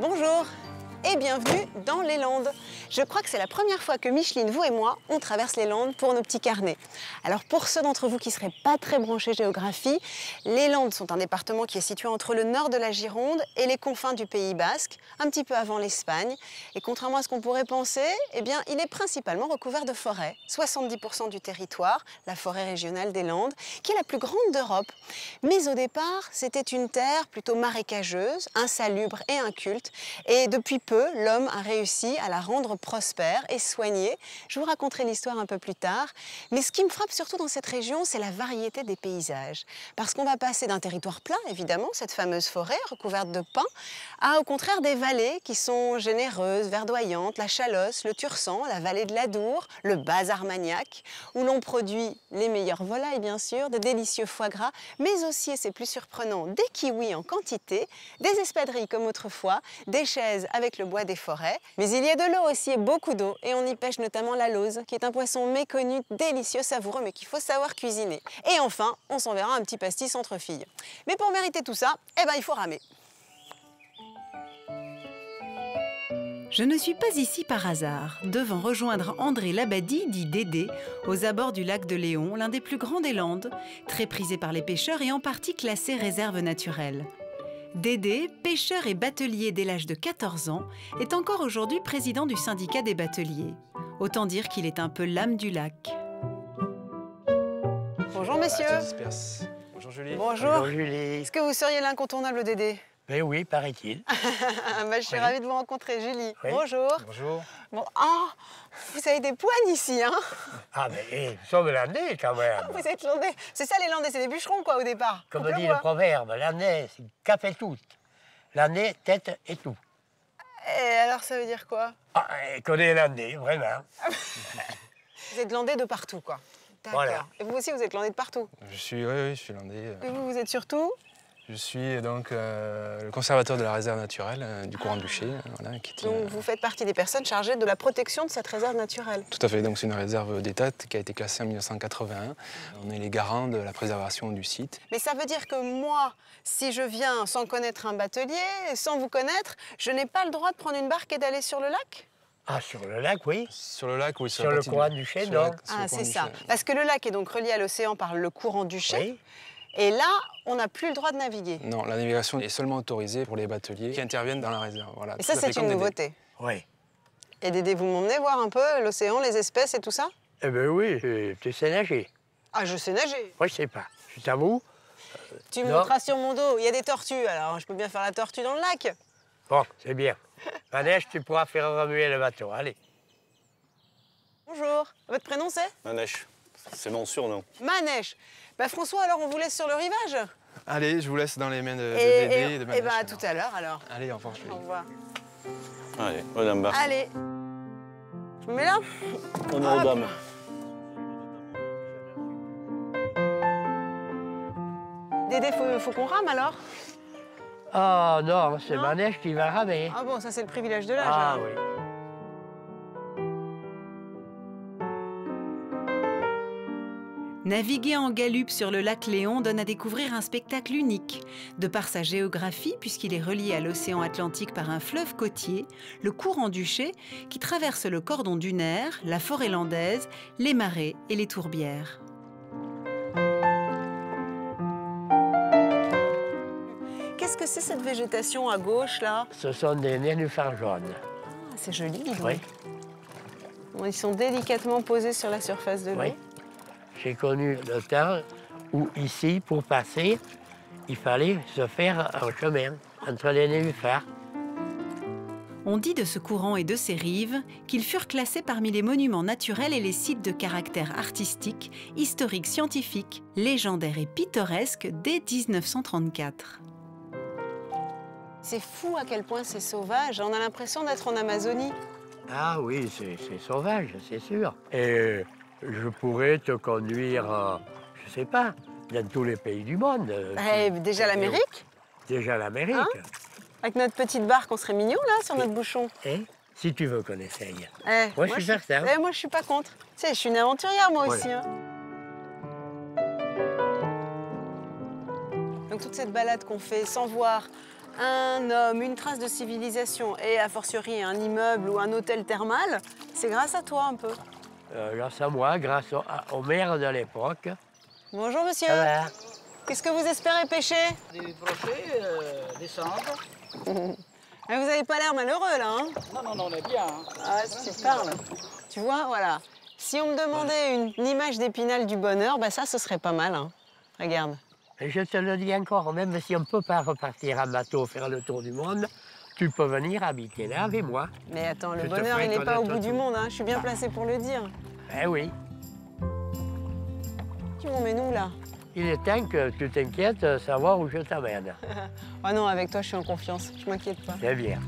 Bonjour et bienvenue dans les Landes. Je crois que c'est la première fois que Micheline, vous et moi, on traverse les Landes pour nos petits carnets. Alors pour ceux d'entre vous qui ne seraient pas très branchés géographie, les Landes sont un département qui est situé entre le nord de la Gironde et les confins du Pays Basque, un petit peu avant l'Espagne. Et contrairement à ce qu'on pourrait penser, eh bien, il est principalement recouvert de forêts. 70% du territoire, la forêt régionale des Landes, qui est la plus grande d'Europe. Mais au départ, c'était une terre plutôt marécageuse, insalubre et inculte. Et depuis peu, l'homme a réussi à la rendre prospère et soignée. Je vous raconterai l'histoire un peu plus tard. Mais ce qui me frappe surtout dans cette région, c'est la variété des paysages. Parce qu'on va passer d'un territoire plat, évidemment, cette fameuse forêt recouverte de pins, à au contraire des vallées qui sont généreuses, verdoyantes, la Chalosse, le Tursan, la vallée de l'Adour, le Bas-Armagnac, où l'on produit les meilleures volailles, bien sûr, de délicieux foie gras, mais aussi, et c'est plus surprenant, des kiwis en quantité, des espadrilles comme autrefois, des chaises avec le bois des forêts. Mais il y a de l'eau aussi, et beaucoup d'eau, et on y pêche notamment la lauze, qui est un poisson méconnu, délicieux, savoureux, mais qu'il faut savoir cuisiner. Et enfin, on s'enverra un petit pastis entre filles. Mais pour mériter tout ça, eh ben, il faut ramer. Je ne suis pas ici par hasard, devant rejoindre André Labadie, dit Dédé, aux abords du lac de Léon, l'un des plus grands des Landes, très prisé par les pêcheurs et en partie classé réserve naturelle. Dédé, pêcheur et batelier dès l'âge de 14 ans, est encore aujourd'hui président du syndicat des bateliers. Autant dire qu'il est un peu l'âme du lac. Bonjour messieurs. Bonjour Julie. Bonjour. Bonjour Julie. Est-ce que vous seriez l'incontournable Dédé? Ben oui, paraît-il. Je suis ravie de vous rencontrer, Julie. Oui. Bonjour. Bonjour. Bon, vous avez des poignes ici, hein? Ah mais nous sommes landais quand même. Vous êtes landais. C'est ça les landais, c'est des bûcherons quoi au départ. Comme Coupe dit bois. le proverbe, l'année, c'est cap et tout. L'année, tête et tout. Et alors ça veut dire quoi? Ah, qu'on est landais, vraiment. Vous êtes landais de partout quoi. D'accord. Voilà. Et vous aussi vous êtes landais de partout. Oui, je suis landais. Et vous êtes surtout? Je suis donc le conservateur de la réserve naturelle du courant Duché. Voilà, qui est Donc vous faites partie des personnes chargées de la protection de cette réserve naturelle. Tout à fait, donc c'est une réserve d'État qui a été classée en 1981. On est les garants de la préservation du site. Mais ça veut dire que moi, si je viens sans connaître un batelier, sans vous connaître, je n'ai pas le droit de prendre une barque et d'aller sur le lac? Ah, sur le lac, oui. Sur le lac, oui. Sur le courant Duché, non. Ah, c'est ça. Parce que le lac est donc relié à l'océan par le courant Duché. Oui. Et là, on n'a plus le droit de naviguer. Non, la navigation est seulement autorisée pour les bateliers qui interviennent dans la réserve. Voilà, Et ça, c'est une nouveauté. Oui. Et Dédé, vous m'emmenez voir un peu l'océan, les espèces et tout ça? Eh ben oui, tu sais nager. Ah, je sais nager. Moi, je sais pas. Je t'avoue. Tu me Non. monteras sur mon dos. Il y a des tortues, alors je peux bien faire la tortue dans le lac. Bon, c'est bien. Manège, tu pourras faire remuer le bateau. Allez. Bonjour. Votre prénom, c'est? Manèche, c'est mon surnom. Manèche. Bah, François, alors on vous laisse sur le rivage. Allez, je vous laisse dans les mains de Dédé et de Et Manèche, bah, à alors. tout à l'heure, alors. Allez, au revoir. Julie. Au revoir. Allez, madame Barre. Allez. Je me mets là? Honneur aux Hop. dames. Dédé, faut qu'on rame, alors? Oh non, c'est Non. Manège qui va ramer. Ah bon, ça, c'est le privilège de l'âge, Ah alors. oui. Naviguer en galupe sur le lac Léon donne à découvrir un spectacle unique. De par sa géographie, puisqu'il est relié à l'océan Atlantique par un fleuve côtier, le courant Duché, qui traverse le cordon dunaire, la forêt landaise, les marais et les tourbières. Qu'est-ce que c'est cette végétation à gauche, là? Ce sont des nénuphars jaunes. Ah, c'est joli, dis donc. Oui. Bon, ils sont délicatement posés sur la surface de l'eau. Oui. J'ai connu le temps où ici, pour passer, il fallait se faire un chemin entre les nénuphars. On dit de ce courant et de ses rives qu'ils furent classés parmi les monuments naturels et les sites de caractère artistique, historique, scientifique, légendaire et pittoresque dès 1934. C'est fou à quel point c'est sauvage. On a l'impression d'être en Amazonie. Ah oui, c'est sauvage, c'est sûr. Et je pourrais te conduire, je sais pas, dans tous les pays du monde. Déjà l'Amérique, Déjà l'Amérique. Hein? Avec notre petite barque, on serait mignon là sur notre bouchon. Hein? Si tu veux qu'on essaye. Moi, je suis certain. Moi, je suis pas contre. Tu sais, je suis une aventurière moi Ouais. aussi. Hein. Donc toute cette balade qu'on fait sans voir un homme, une trace de civilisation et a fortiori un immeuble ou un hôtel thermal, c'est grâce à toi un peu. Grâce à moi, grâce au maire de l'époque. Bonjour monsieur. Ça va? Qu'est-ce que vous espérez pêcher? Des brochets, des cendres. Ah, vous n'avez pas l'air malheureux là, hein? Non, on est bien. Hein. Ah, si tu parles. Tu vois, voilà. Si on me demandait une image d'Épinal du bonheur, bah ça, ce serait pas mal, hein. Regarde. Et je te le dis encore, même si on ne peut pas repartir à bateau, faire le tour du monde, tu peux venir habiter là avec moi. Mais attends, le Je te bonheur, ferai il n'est pas au connaître bout du tout. monde, hein. Je suis bien placée pour le dire. Eh oui. Tu m'emmènes où, là? Il est temps que tu t'inquiètes de savoir où je t'amène. Ah non, avec toi, je suis en confiance. Je m'inquiète pas. C'est bien.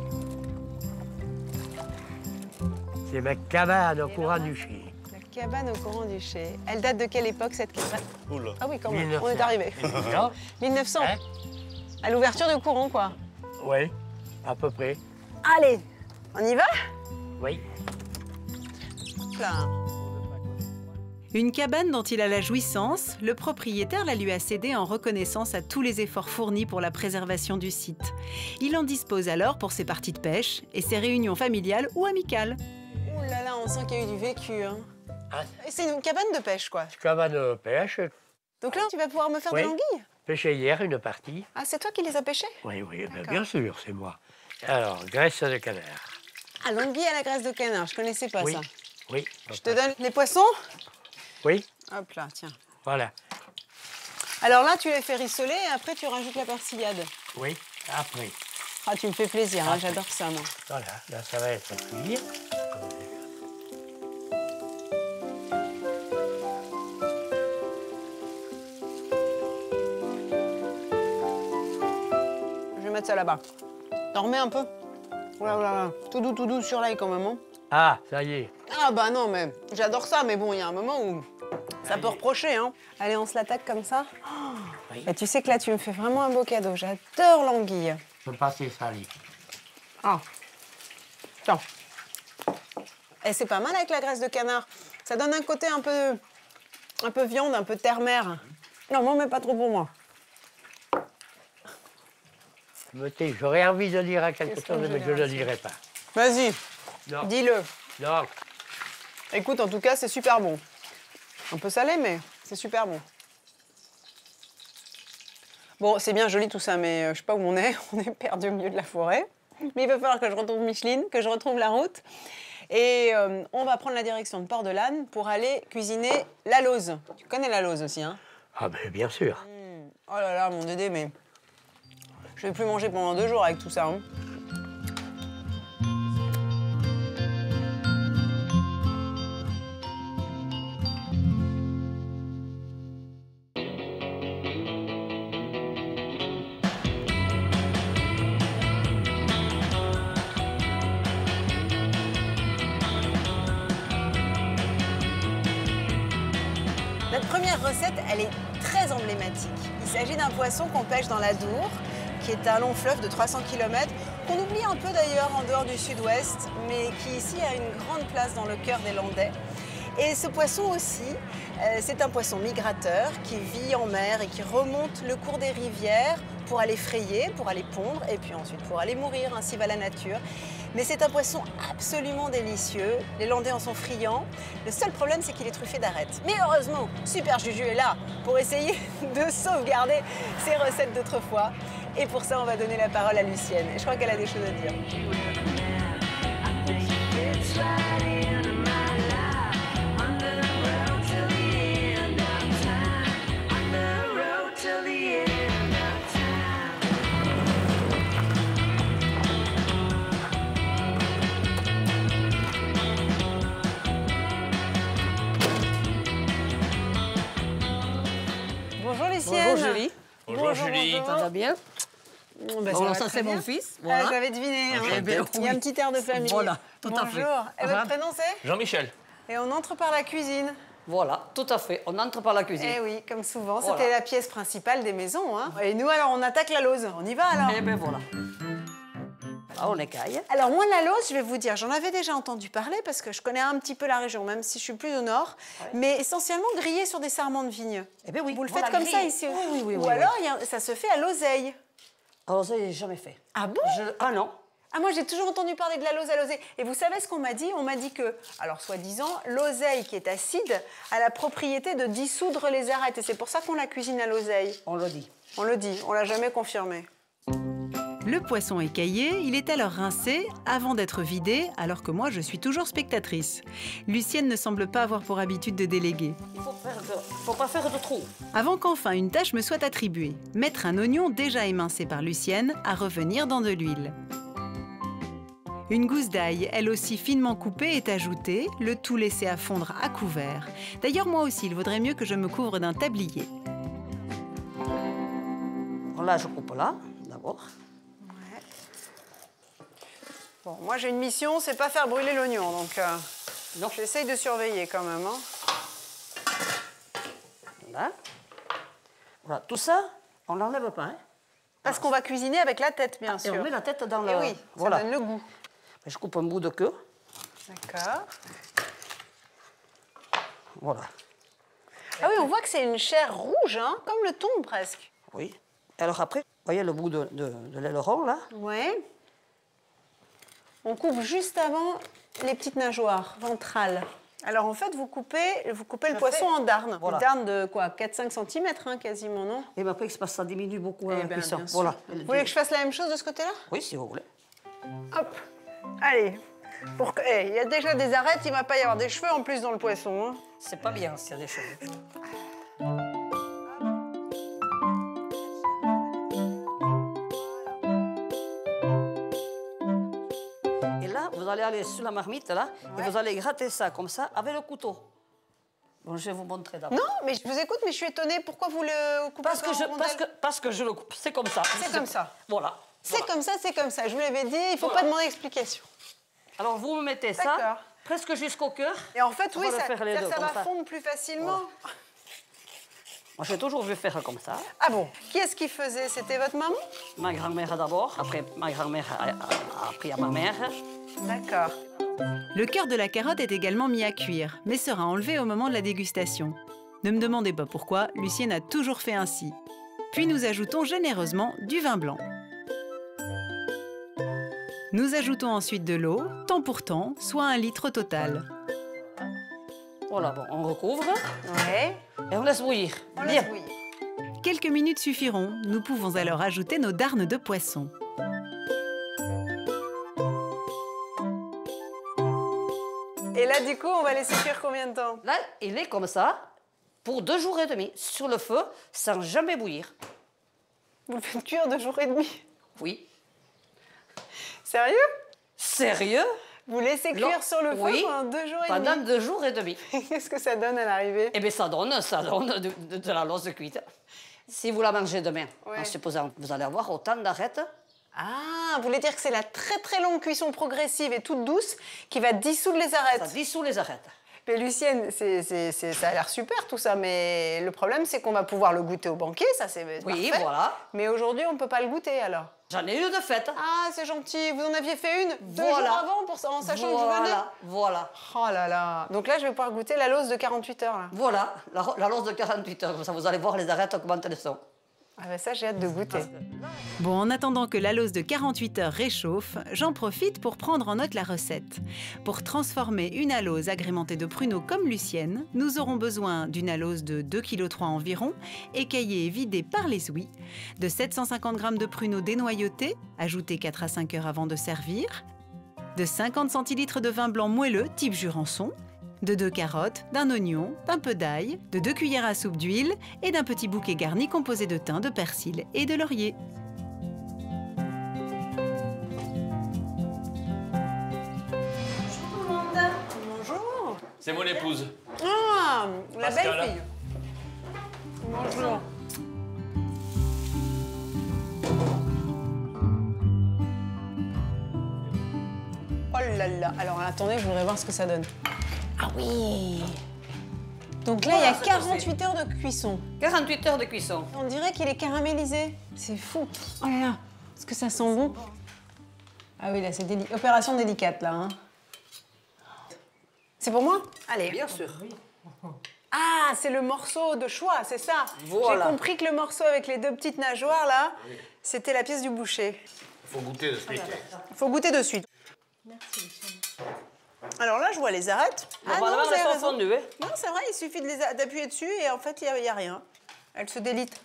C'est ma cabane au courant du Chai. La cabane au courant du Chai. Elle date de quelle époque, cette cabane? Oula. Ah oui, quand même. 1900. On est arrivé. Non? 1900. Hein? À l'ouverture du courant, quoi. Oui, à peu près. Allez, on y va? Oui. Là. Une cabane dont il a la jouissance, le propriétaire la lui a cédée en reconnaissance à tous les efforts fournis pour la préservation du site. Il en dispose alors pour ses parties de pêche et ses réunions familiales ou amicales. Ouh là là, on sent qu'il y a eu du vécu, hein. Hein? Et c'est une cabane de pêche, quoi. Cabane de pêche. Donc là, tu vas pouvoir me faire Oui. des anguilles? Pêché hier une partie. Ah, c'est toi qui les as pêchées? Oui, ben, D'accord. bien sûr, c'est moi. Alors, graisse de canard. Ah, l'anguille à la graisse de canard, je connaissais pas Oui. ça. Oui. Je te donne les poissons? Oui, Hop là, tiens. voilà. Alors là, tu les fais rissoler et après, tu rajoutes la persillade. Oui, après. Ah, tu me fais plaisir, hein, j'adore ça, moi. Voilà, là, ça va être cuit. Je vais mettre ça là-bas. T'en remets un peu? Oula, oula, oula. Tout doux sur l'ail quand même, hein. Ah, ça y est. Ah bah non, mais j'adore ça, mais bon, il y a un moment où ça peut reprocher, hein. Allez, on se l'attaque comme ça. Oh. Oui. Et tu sais que là, tu me fais vraiment un beau cadeau. J'adore l'anguille. Je peux passer salé. Ah. Tiens. Et c'est pas mal avec la graisse de canard. Ça donne un côté un peu viande, un peu terre-mer. Non, moi, mais pas trop pour moi. J'aurais envie de dire quelque Qu'est-ce que chose, je mais vais je ne le dire dirai pas. Vas-y, Non. dis-le. Non. Écoute, en tout cas, c'est super bon. Un peu salé, mais c'est super bon. Bon, c'est bien joli tout ça, mais je sais pas où on est. On est perdu au milieu de la forêt. Mais il va falloir que je retrouve Micheline, que je retrouve la route. Et on va prendre la direction de Port-de-Lanne pour aller cuisiner la lauze. Tu connais la lauze aussi, hein? Ah ben bien sûr. Oh là là, mon Dédé, mais je vais plus manger pendant 2 jours avec tout ça, hein. Notre première recette, elle est très emblématique. Il s'agit d'un poisson qu'on pêche dans la Dour, qui est un long fleuve de 300 km, qu'on oublie un peu d'ailleurs en dehors du sud-ouest, mais qui ici a une grande place dans le cœur des Landais. Et ce poisson aussi, c'est un poisson migrateur qui vit en mer et qui remonte le cours des rivières pour aller frayer, pour aller pondre et puis ensuite pour aller mourir, ainsi va la nature. Mais c'est un poisson absolument délicieux, les Landais en sont friands. Le seul problème, c'est qu'il est truffé d'arêtes. Mais heureusement, Super Juju est là pour essayer de sauvegarder ses recettes d'autrefois. Et pour ça, on va donner la parole à Lucienne. Je crois qu'elle a des choses à dire. Bonjour Lucienne. Bonjour Julie. Bonjour, Julie. Ça va bien? Bon, ben, Bon, va ça très c'est bien. mon fils. Ah, Voilà. j'avais deviné. Hein. Eh bien, Il y a un oui. petit air de famille. Voilà, tout à fait. Bonjour. Et votre Ah. prénom c'est? Jean-Michel. Et on entre par la cuisine. Voilà, tout à fait. On entre par la cuisine. Eh oui, comme souvent, Voilà. c'était la pièce principale des maisons. Hein. Et nous, alors, on attaque la lauze. On y va alors? Eh bien voilà. Là, on écaille. Alors moi, la lauze, je vais vous dire, j'en avais déjà entendu parler parce que je connais un petit peu la région, même si je suis plus au nord, mais essentiellement grillée sur des sarments de vigne. Eh bien oui. Vous le voilà, faites comme ça grillé. ici? Oui, oui, oui. Ou oui, alors, ça se fait à l'oseille. À l'oseille, j'ai jamais fait. Ah bon? Ah non. Ah, moi, j'ai toujours entendu parler de la lauze à l'oseille. Et vous savez ce qu'on m'a dit? On m'a dit que, alors soi-disant, l'oseille qui est acide a la propriété de dissoudre les arêtes. Et c'est pour ça qu'on la cuisine à l'oseille. On le dit. On le dit, on l'a jamais confirmé. Le poisson écaillé, il est alors rincé avant d'être vidé, alors que moi je suis toujours spectatrice. Lucienne ne semble pas avoir pour habitude de déléguer. Il faut pas faire de trou. Avant qu'enfin une tâche me soit attribuée, mettre un oignon déjà émincé par Lucienne à revenir dans de l'huile. Une gousse d'ail, elle aussi finement coupée, est ajoutée, le tout laissé à fondre à couvert. D'ailleurs, moi aussi, il vaudrait mieux que je me couvre d'un tablier. Là, je coupe là, d'abord. Ouais. Bon, moi, j'ai une mission, c'est pas faire brûler l'oignon. Donc, Non. j'essaye de surveiller quand même. Hein. Là. Voilà, tout ça, on l'enlève pas. Hein. Parce qu'on va cuisiner avec la tête, bien Et sûr. on met la tête dans le... Et oui, voilà. ça donne le goût. Je coupe un bout de queue. D'accord. Voilà. Ah oui, on voit que c'est une chair rouge, hein, comme le thon presque. Oui. Alors après, vous voyez le bout de l'aileron, là? Ouais. On coupe juste avant les petites nageoires ventrales. Alors en fait, vous coupez le poisson en darnes. Voilà. Une darne de quoi? 4-5 cm hein, quasiment, non? Et mais après, ça diminue beaucoup Eh la ben, cuisson. bien sûr. Voilà. Vous voulez que je fasse la même chose de ce côté-là? Oui, si vous voulez. Hop. Allez. Il y a déjà des arêtes, il ne va pas y avoir des cheveux en plus dans le poisson. Hein. C'est pas bien s'il y a des cheveux. Et là, vous allez aller sur la marmite, là, et vous allez gratter ça comme ça avec le couteau. Bon, je vais vous montrer d'abord. Non, mais je vous écoute, mais je suis étonnée. Pourquoi vous le coupez Parce pas que, en je, rondelles parce que je le coupe. C'est comme ça. C'est comme ça. Voilà. C'est Voilà. comme ça, c'est comme ça. Je vous l'avais dit, il ne faut Voilà. pas demander explication. Alors, vous me mettez D'accord. ça presque jusqu'au cœur. Et en fait, On oui, va le ça, faire les deux, ça va comme ça. fondre plus facilement. Moi, j'ai toujours vu faire comme ça. Ah bon? Qui est-ce qui faisait? C'était votre maman? Ma grand-mère d'abord, après ma grand-mère a appris à ma mère. D'accord. Le cœur de la carotte est également mis à cuire, mais sera enlevé au moment de la dégustation. Ne me demandez pas pourquoi, Lucienne a toujours fait ainsi. Puis nous ajoutons généreusement du vin blanc. Nous ajoutons ensuite de l'eau, temps pour temps, soit 1 litre au total. Voilà, bon, on recouvre Ouais. et on laisse bouillir. On Bien. laisse bouillir. Quelques minutes suffiront, nous pouvons alors ajouter nos darnes de poisson. Et là, du coup, on va laisser cuire combien de temps? Là, il est comme ça pour 2 jours et demi sur le feu sans jamais bouillir. Vous le faites cuire 2 jours et demi? Oui. Sérieux? Sérieux? Vous laissez cuire Non. sur le feu Oui. pendant 2 jours et Pendant demi? 2 jours et demi. Qu'est-ce que ça donne à l'arrivée? Eh bien, ça donne de la loze cuite. Si vous la mangez demain, Ouais. en supposant, vous allez avoir autant d'arêtes. Ah, vous voulez dire que c'est la très très longue cuisson progressive et toute douce qui va dissoudre les arêtes? Ça dissout les arêtes. Mais Lucienne, ça a l'air super tout ça, mais le problème c'est qu'on va pouvoir le goûter au banquet, ça c'est Oui, parfait. voilà. Mais aujourd'hui on ne peut pas le goûter alors. J'en ai eu de fête. Ah, c'est gentil, vous en aviez fait une 2 Voilà. jours avant en sachant que je venais? Voilà. Oh là là. Donc là je vais pouvoir goûter la lauze de 48 heures là. Voilà, la loze de 48 heures. Comme ça, vous allez voir les arêtes comment elles sont. Ah ben ça j'ai hâte de goûter. Bon, en attendant que la lauze de 48 heures réchauffe, j'en profite pour prendre en note la recette. Pour transformer une alose agrémentée de pruneaux comme Lucienne, nous aurons besoin d'une alose de 2,3 kg environ, écaillée et vidée par les ouïes, de 750 g de pruneaux dénoyautés, ajoutés 4 à 5 heures avant de servir, de 50 centilitres de vin blanc moelleux type Jurançon, de 2 carottes, d'un oignon, d'un peu d'ail, de 2 cuillères à soupe d'huile et d'un petit bouquet garni composé de thym, de persil et de laurier. Bonjour. C'est mon épouse. Ah, la Pascal. belle fille. Bonjour. Oh là là. Alors attendez, je voudrais voir ce que ça donne. Ah oui. Donc là, il y a Voilà, c'est 48 heures de cuisson. 48 heures de cuisson. On dirait qu'il est caramélisé. C'est fou. Oh là là. Est-ce que ça sent bon? Ah oui, là, c'est opération délicate, là. Hein. C'est pour moi? Allez. Bien sûr. Ah, c'est le morceau de choix, c'est ça? Voilà. J'ai compris que le morceau avec les 2 petites nageoires, là, C'était la pièce du boucher. Il faut goûter de suite. Il faut goûter de suite. Merci. Alors là, je vois les arêtes. Ah non, vous avez elles sont raison. fondues. Hein. Non, c'est vrai, il suffit d'appuyer dessus et en fait, il n'y a rien. Elles se délitent.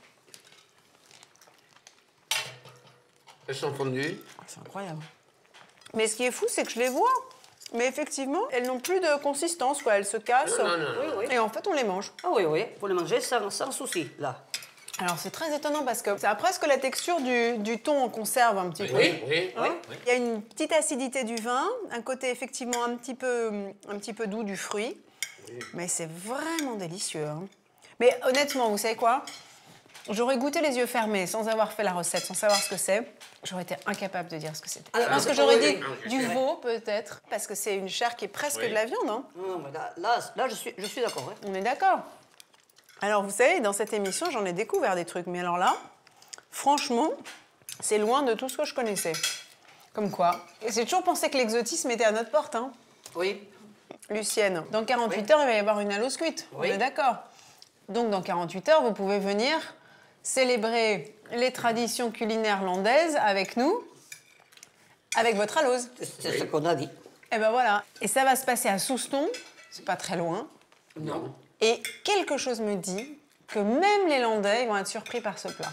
Elles sont fondues. C'est incroyable. Mais ce qui est fou, c'est que je les vois. Mais effectivement, elles n'ont plus de consistance, quoi. Elles se cassent. Non. Oui. Et en fait, on les mange. Ah oui, vous les mangez sans souci, là. Alors, c'est très étonnant parce que ça a presque la texture du thon en conserve un petit peu. Oui. Il y a une petite acidité du vin, un côté effectivement un petit peu doux du fruit. Oui. Mais c'est vraiment délicieux. Hein. Mais honnêtement, vous savez quoi? J'aurais goûté les yeux fermés, sans avoir fait la recette, sans savoir ce que c'est. J'aurais été incapable de dire ce que c'était. Je pense que j'aurais dit du veau, peut-être, parce que c'est une chair qui est presque de la viande. Hein. Non, mais là je suis d'accord. Hein. On est d'accord. Alors, vous savez, dans cette émission, j'en ai découvert des trucs. Mais alors là, franchement, c'est loin de tout ce que je connaissais. Comme quoi. Et j'ai toujours pensé que l'exotisme était à notre porte. Hein. Oui. Lucienne, dans 48 heures, il va y avoir une Allos cuite. Oui. On est d'accord. Donc, dans 48 heures, vous pouvez venir célébrer les traditions culinaires landaises avec nous, avec votre Allos. C'est ce qu'on a dit. Et ben voilà. Et ça va se passer à Souston, c'est pas très loin. Non. Et quelque chose me dit que même les Landais ils vont être surpris par ce plat.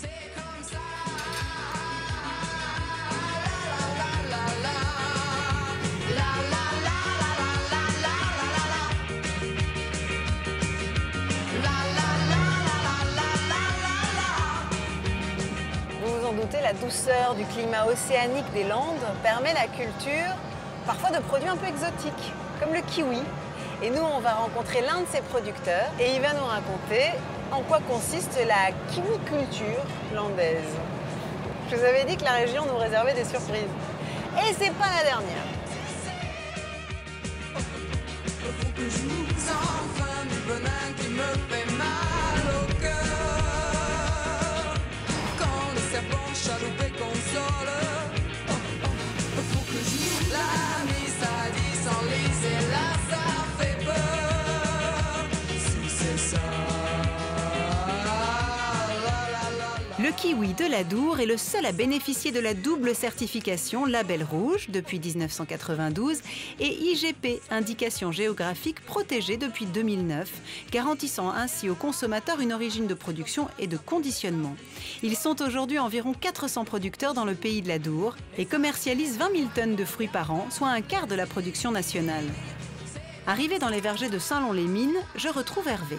Vous vous en doutez, la douceur du climat océanique des Landes permet la culture parfois de produits un peu exotiques, comme le kiwi. Et nous, on va rencontrer l'un de ses producteurs et il va nous raconter en quoi consiste la kiwiculture landaise. Je vous avais dit que la région nous réservait des surprises. Et c'est pas la dernière. Le kiwi de l'Adour est le seul à bénéficier de la double certification Label Rouge depuis 1992 et IGP, indication géographique protégée depuis 2009, garantissant ainsi aux consommateurs une origine de production et de conditionnement. Ils sont aujourd'hui environ 400 producteurs dans le pays de l'Adour et commercialisent 20 000 tonnes de fruits par an, soit un quart de la production nationale. Arrivé dans les vergers de Saint-Lon-les-Mines, je retrouve Hervé.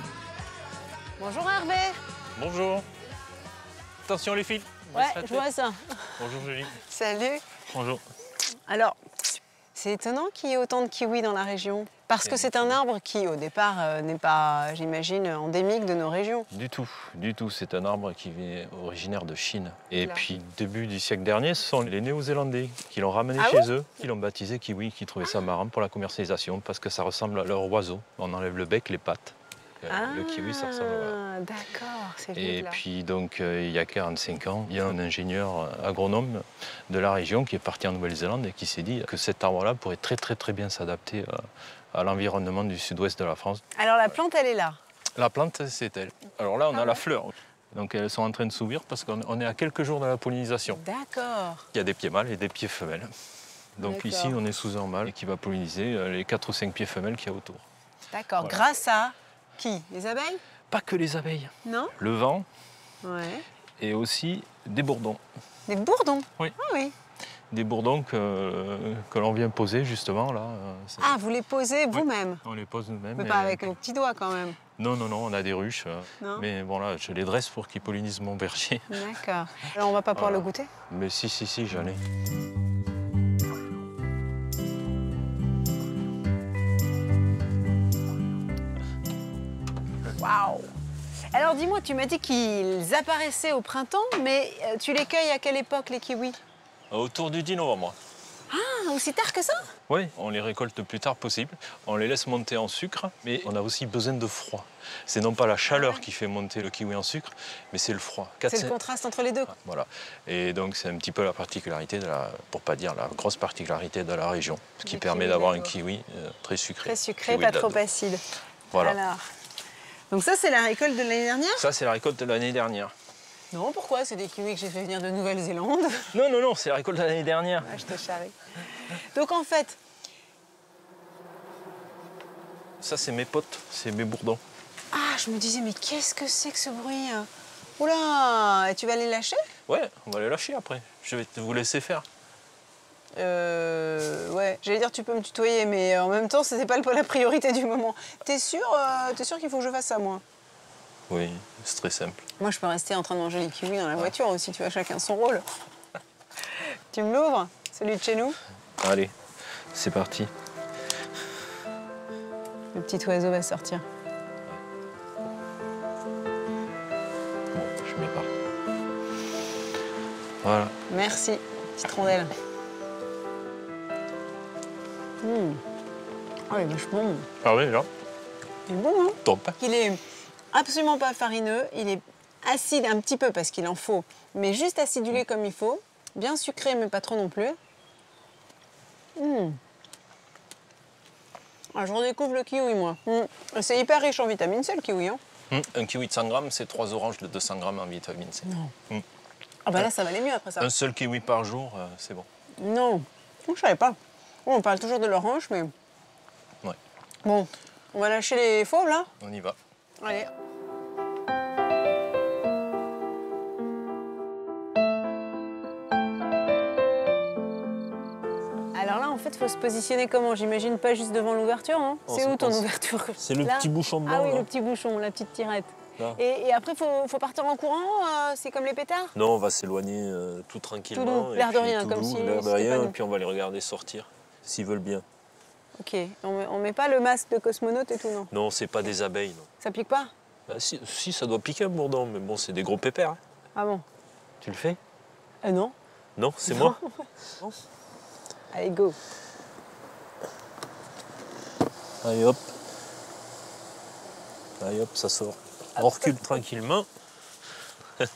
Bonjour Hervé. Bonjour. Attention les filles. Ouais, je vois ça. Bonjour Julie. Salut. Bonjour. Alors, c'est étonnant qu'il y ait autant de kiwis dans la région. Parce que c'est un arbre qui, au départ, n'est pas, j'imagine, endémique de nos régions. Du tout. C'est un arbre qui est originaire de Chine. Et puis, début du siècle dernier, ce sont les Néo-Zélandais qui l'ont ramené chez eux, qui l'ont baptisé kiwi, qui trouvaient ça marrant pour la commercialisation, parce que ça ressemble à leur oiseau. On enlève le bec, les pattes. Le kiwi, ça ressemble à... D'accord, c'est Et là. puis, donc, il y a 45 ans, il y a un ingénieur agronome de la région qui est parti en Nouvelle-Zélande et qui s'est dit que cet arbre-là pourrait très bien s'adapter à l'environnement du sud-ouest de la France. Alors la plante, elle est là. La plante, c'est elle. Alors là, on a la fleur. Donc elles sont en train de s'ouvrir parce qu'on est à quelques jours de la pollinisation. D'accord. Il y a des pieds mâles et des pieds femelles. Donc ici, on est sous un mâle qui va polliniser les 4 ou 5 pieds femelles qu'il y a autour. D'accord. Voilà. Grâce à qui? Les abeilles? Pas que les abeilles. Non? Le vent Ouais. et aussi des bourdons. Des bourdons? Oui. Ah oui. Des bourdons que l'on vient poser justement là. Ah, vous les posez vous-même? On les pose nous-mêmes. Mais pas avec vos petits doigts quand même. Non, on a des ruches. Non. Mais bon là, je les dresse pour qu'ils pollinisent mon verger. D'accord. Alors on va pas pouvoir le goûter? Mais si, j'en ai. Waouh! Alors dis-moi, tu m'as dit qu'ils apparaissaient au printemps, mais tu les cueilles à quelle époque les kiwis? Autour du 10 novembre. Ah, aussi tard que ça? Oui, on les récolte le plus tard possible. On les laisse monter en sucre, mais on a aussi besoin de froid. C'est non pas la chaleur qui fait monter le kiwi en sucre, mais c'est le froid. C'est le contraste entre les deux. Voilà. Et donc c'est un petit peu la particularité, pour pas dire la grosse particularité de la région, ce qui permet d'avoir un kiwi très sucré. Très sucré, pas trop acide. Voilà. Alors, donc ça, c'est la récolte de l'année dernière? Ça, c'est la récolte de l'année dernière. Non, pourquoi? C'est des kiwis que j'ai fait venir de Nouvelle-Zélande. Non, non, non, c'est la récolte de l'année dernière. Ah, je te charrie. Donc en fait... Ça, c'est mes potes, c'est mes bourdons. Ah, je me disais, mais qu'est-ce que c'est que ce bruit? Oula, et tu vas les lâcher? Ouais, on va les lâcher après. Je vais vous laisser faire. Ouais, j'allais dire tu peux me tutoyer, mais en même temps, c'était pas la priorité du moment. T'es sûr qu'il faut que je fasse ça, moi? Oui, c'est très simple. Moi, je peux rester en train de manger les kiwis dans la voiture aussi, tu vois, chacun son rôle. Tu me l'ouvres, celui de chez nous? Allez, c'est parti. Le petit oiseau va sortir. Bon, je mets pas. Voilà. Merci, petite rondelle. Ah, il est vachement bon. Ah oui, là. Il est bon, hein? Top. Il est absolument pas farineux, il est acide un petit peu parce qu'il en faut, mais juste acidulé comme il faut. Bien sucré, mais pas trop non plus. Ah, je redécouvre le kiwi, moi. C'est hyper riche en vitamine C, le kiwi. Hein. Un kiwi de 100 grammes, c'est 3 oranges de 200 grammes en vitamine C. Non. Ah bah là, ça valait mieux après ça. Un seul kiwi par jour, c'est bon. Non, je savais pas. Bon, on parle toujours de l'orange, mais... Ouais. Bon, on va lâcher les fauves, là? On y va. Allez. Alors là, en fait, il faut se positionner comment? J'imagine pas juste devant l'ouverture, hein? Oh, C'est où ton ouverture? C'est le Là? petit bouchon blanc. Ah oui, là. le petit bouchon, la petite tirette. Là. Et après, il faut partir en courant? C'est comme les pétards? Non, on va s'éloigner tout tranquillement. Tout doux, et l'air de puis rien, tout comme doux, si l'air de c'était pas rien, nous. et puis on va les regarder sortir, s'ils veulent bien. Ok, on met pas le masque de cosmonaute et tout, non? Non, c'est pas des abeilles, non. Ça pique pas? Bah, si, ça doit piquer un bourdon, mais bon, c'est des gros pépères. Hein. Ah bon? Tu le fais? Non. Non, c'est moi. Allez, go. Allez hop. Allez hop, ça sort. On recule tranquillement. Ah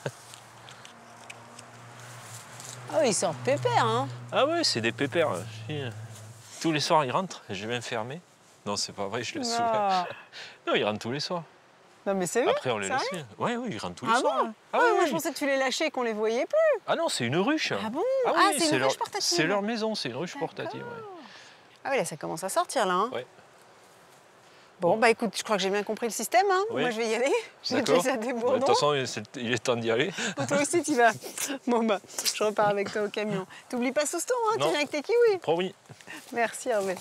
oui, ils sortent pépère, hein? Ah ouais, c'est des pépères. Tous les soirs, ils rentrent. Je vais m'enfermer. Non, c'est pas vrai, je le souviens. Ah. Non, ils rentrent tous les soirs. Non, mais c'est vrai? Après, on les laisse. Oui, oui, ils rentrent tous les Ah soirs. bon? hein. Ah Ouais, oui, moi, oui. je pensais que tu les lâchais et qu'on les voyait plus. Ah non, c'est une ruche. Ah bon? Ah, Ah, oui, c'est une leur- ruche portative. C'est leur maison, c'est une ruche portative. Ouais. Ah oui, là, ça commence à sortir, là. Hein. Ouais. Bon, bah écoute, je crois que j'ai bien compris le système. Hein. Oui. Moi, je vais y aller. J'ai D'accord. déjà des Ouais, de bourdons. toute façon, il est temps d'y aller. Oh, toi aussi, tu vas. Bon, bah, je repars avec toi au camion. T'oublies pas Souston, hein? Tu Non. viens avec tes kiwis. Promis. Merci, Hervé.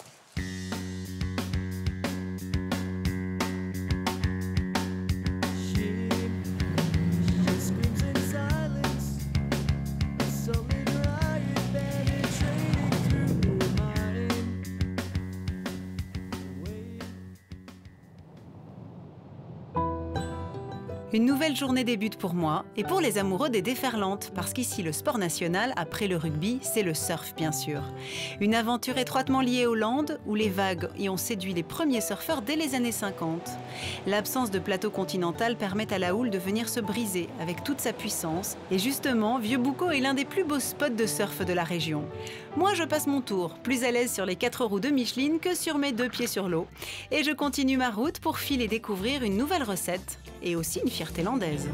Une nouvelle journée débute pour moi et pour les amoureux des déferlantes, parce qu'ici le sport national, après le rugby, c'est le surf bien sûr. Une aventure étroitement liée aux Landes, où les vagues y ont séduit les premiers surfeurs dès les années 50. L'absence de plateau continental permet à la houle de venir se briser avec toute sa puissance, et justement, Vieux-Boucau est l'un des plus beaux spots de surf de la région. Moi, je passe mon tour, plus à l'aise sur les 4 roues de Micheline que sur mes 2 pieds sur l'eau. Et je continue ma route pour filer découvrir une nouvelle recette, et aussi une fierté landaise.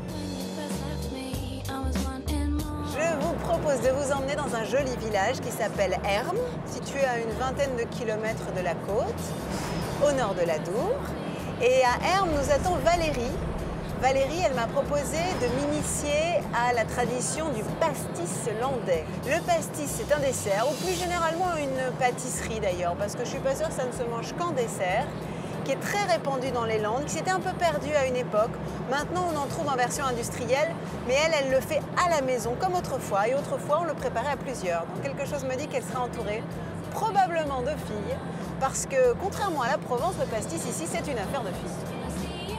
Je vous propose de vous emmener dans un joli village qui s'appelle Hermes, situé à une vingtaine de kilomètres de la côte, au nord de la Dour. Et à Hermes, nous attend Valérie. Valérie, elle m'a proposé de m'initier à la tradition du pastis landais. Le pastis, c'est un dessert, ou plus généralement une pâtisserie d'ailleurs, parce que je suis pas sûre que ça ne se mange qu'en dessert, qui est très répandu dans les Landes, qui s'était un peu perdu à une époque. Maintenant, on en trouve en version industrielle, mais elle le fait à la maison, comme autrefois. Et autrefois, on le préparait à plusieurs. Donc quelque chose me dit qu'elle sera entourée probablement de filles, parce que contrairement à la Provence, le pastis ici, c'est une affaire de filles.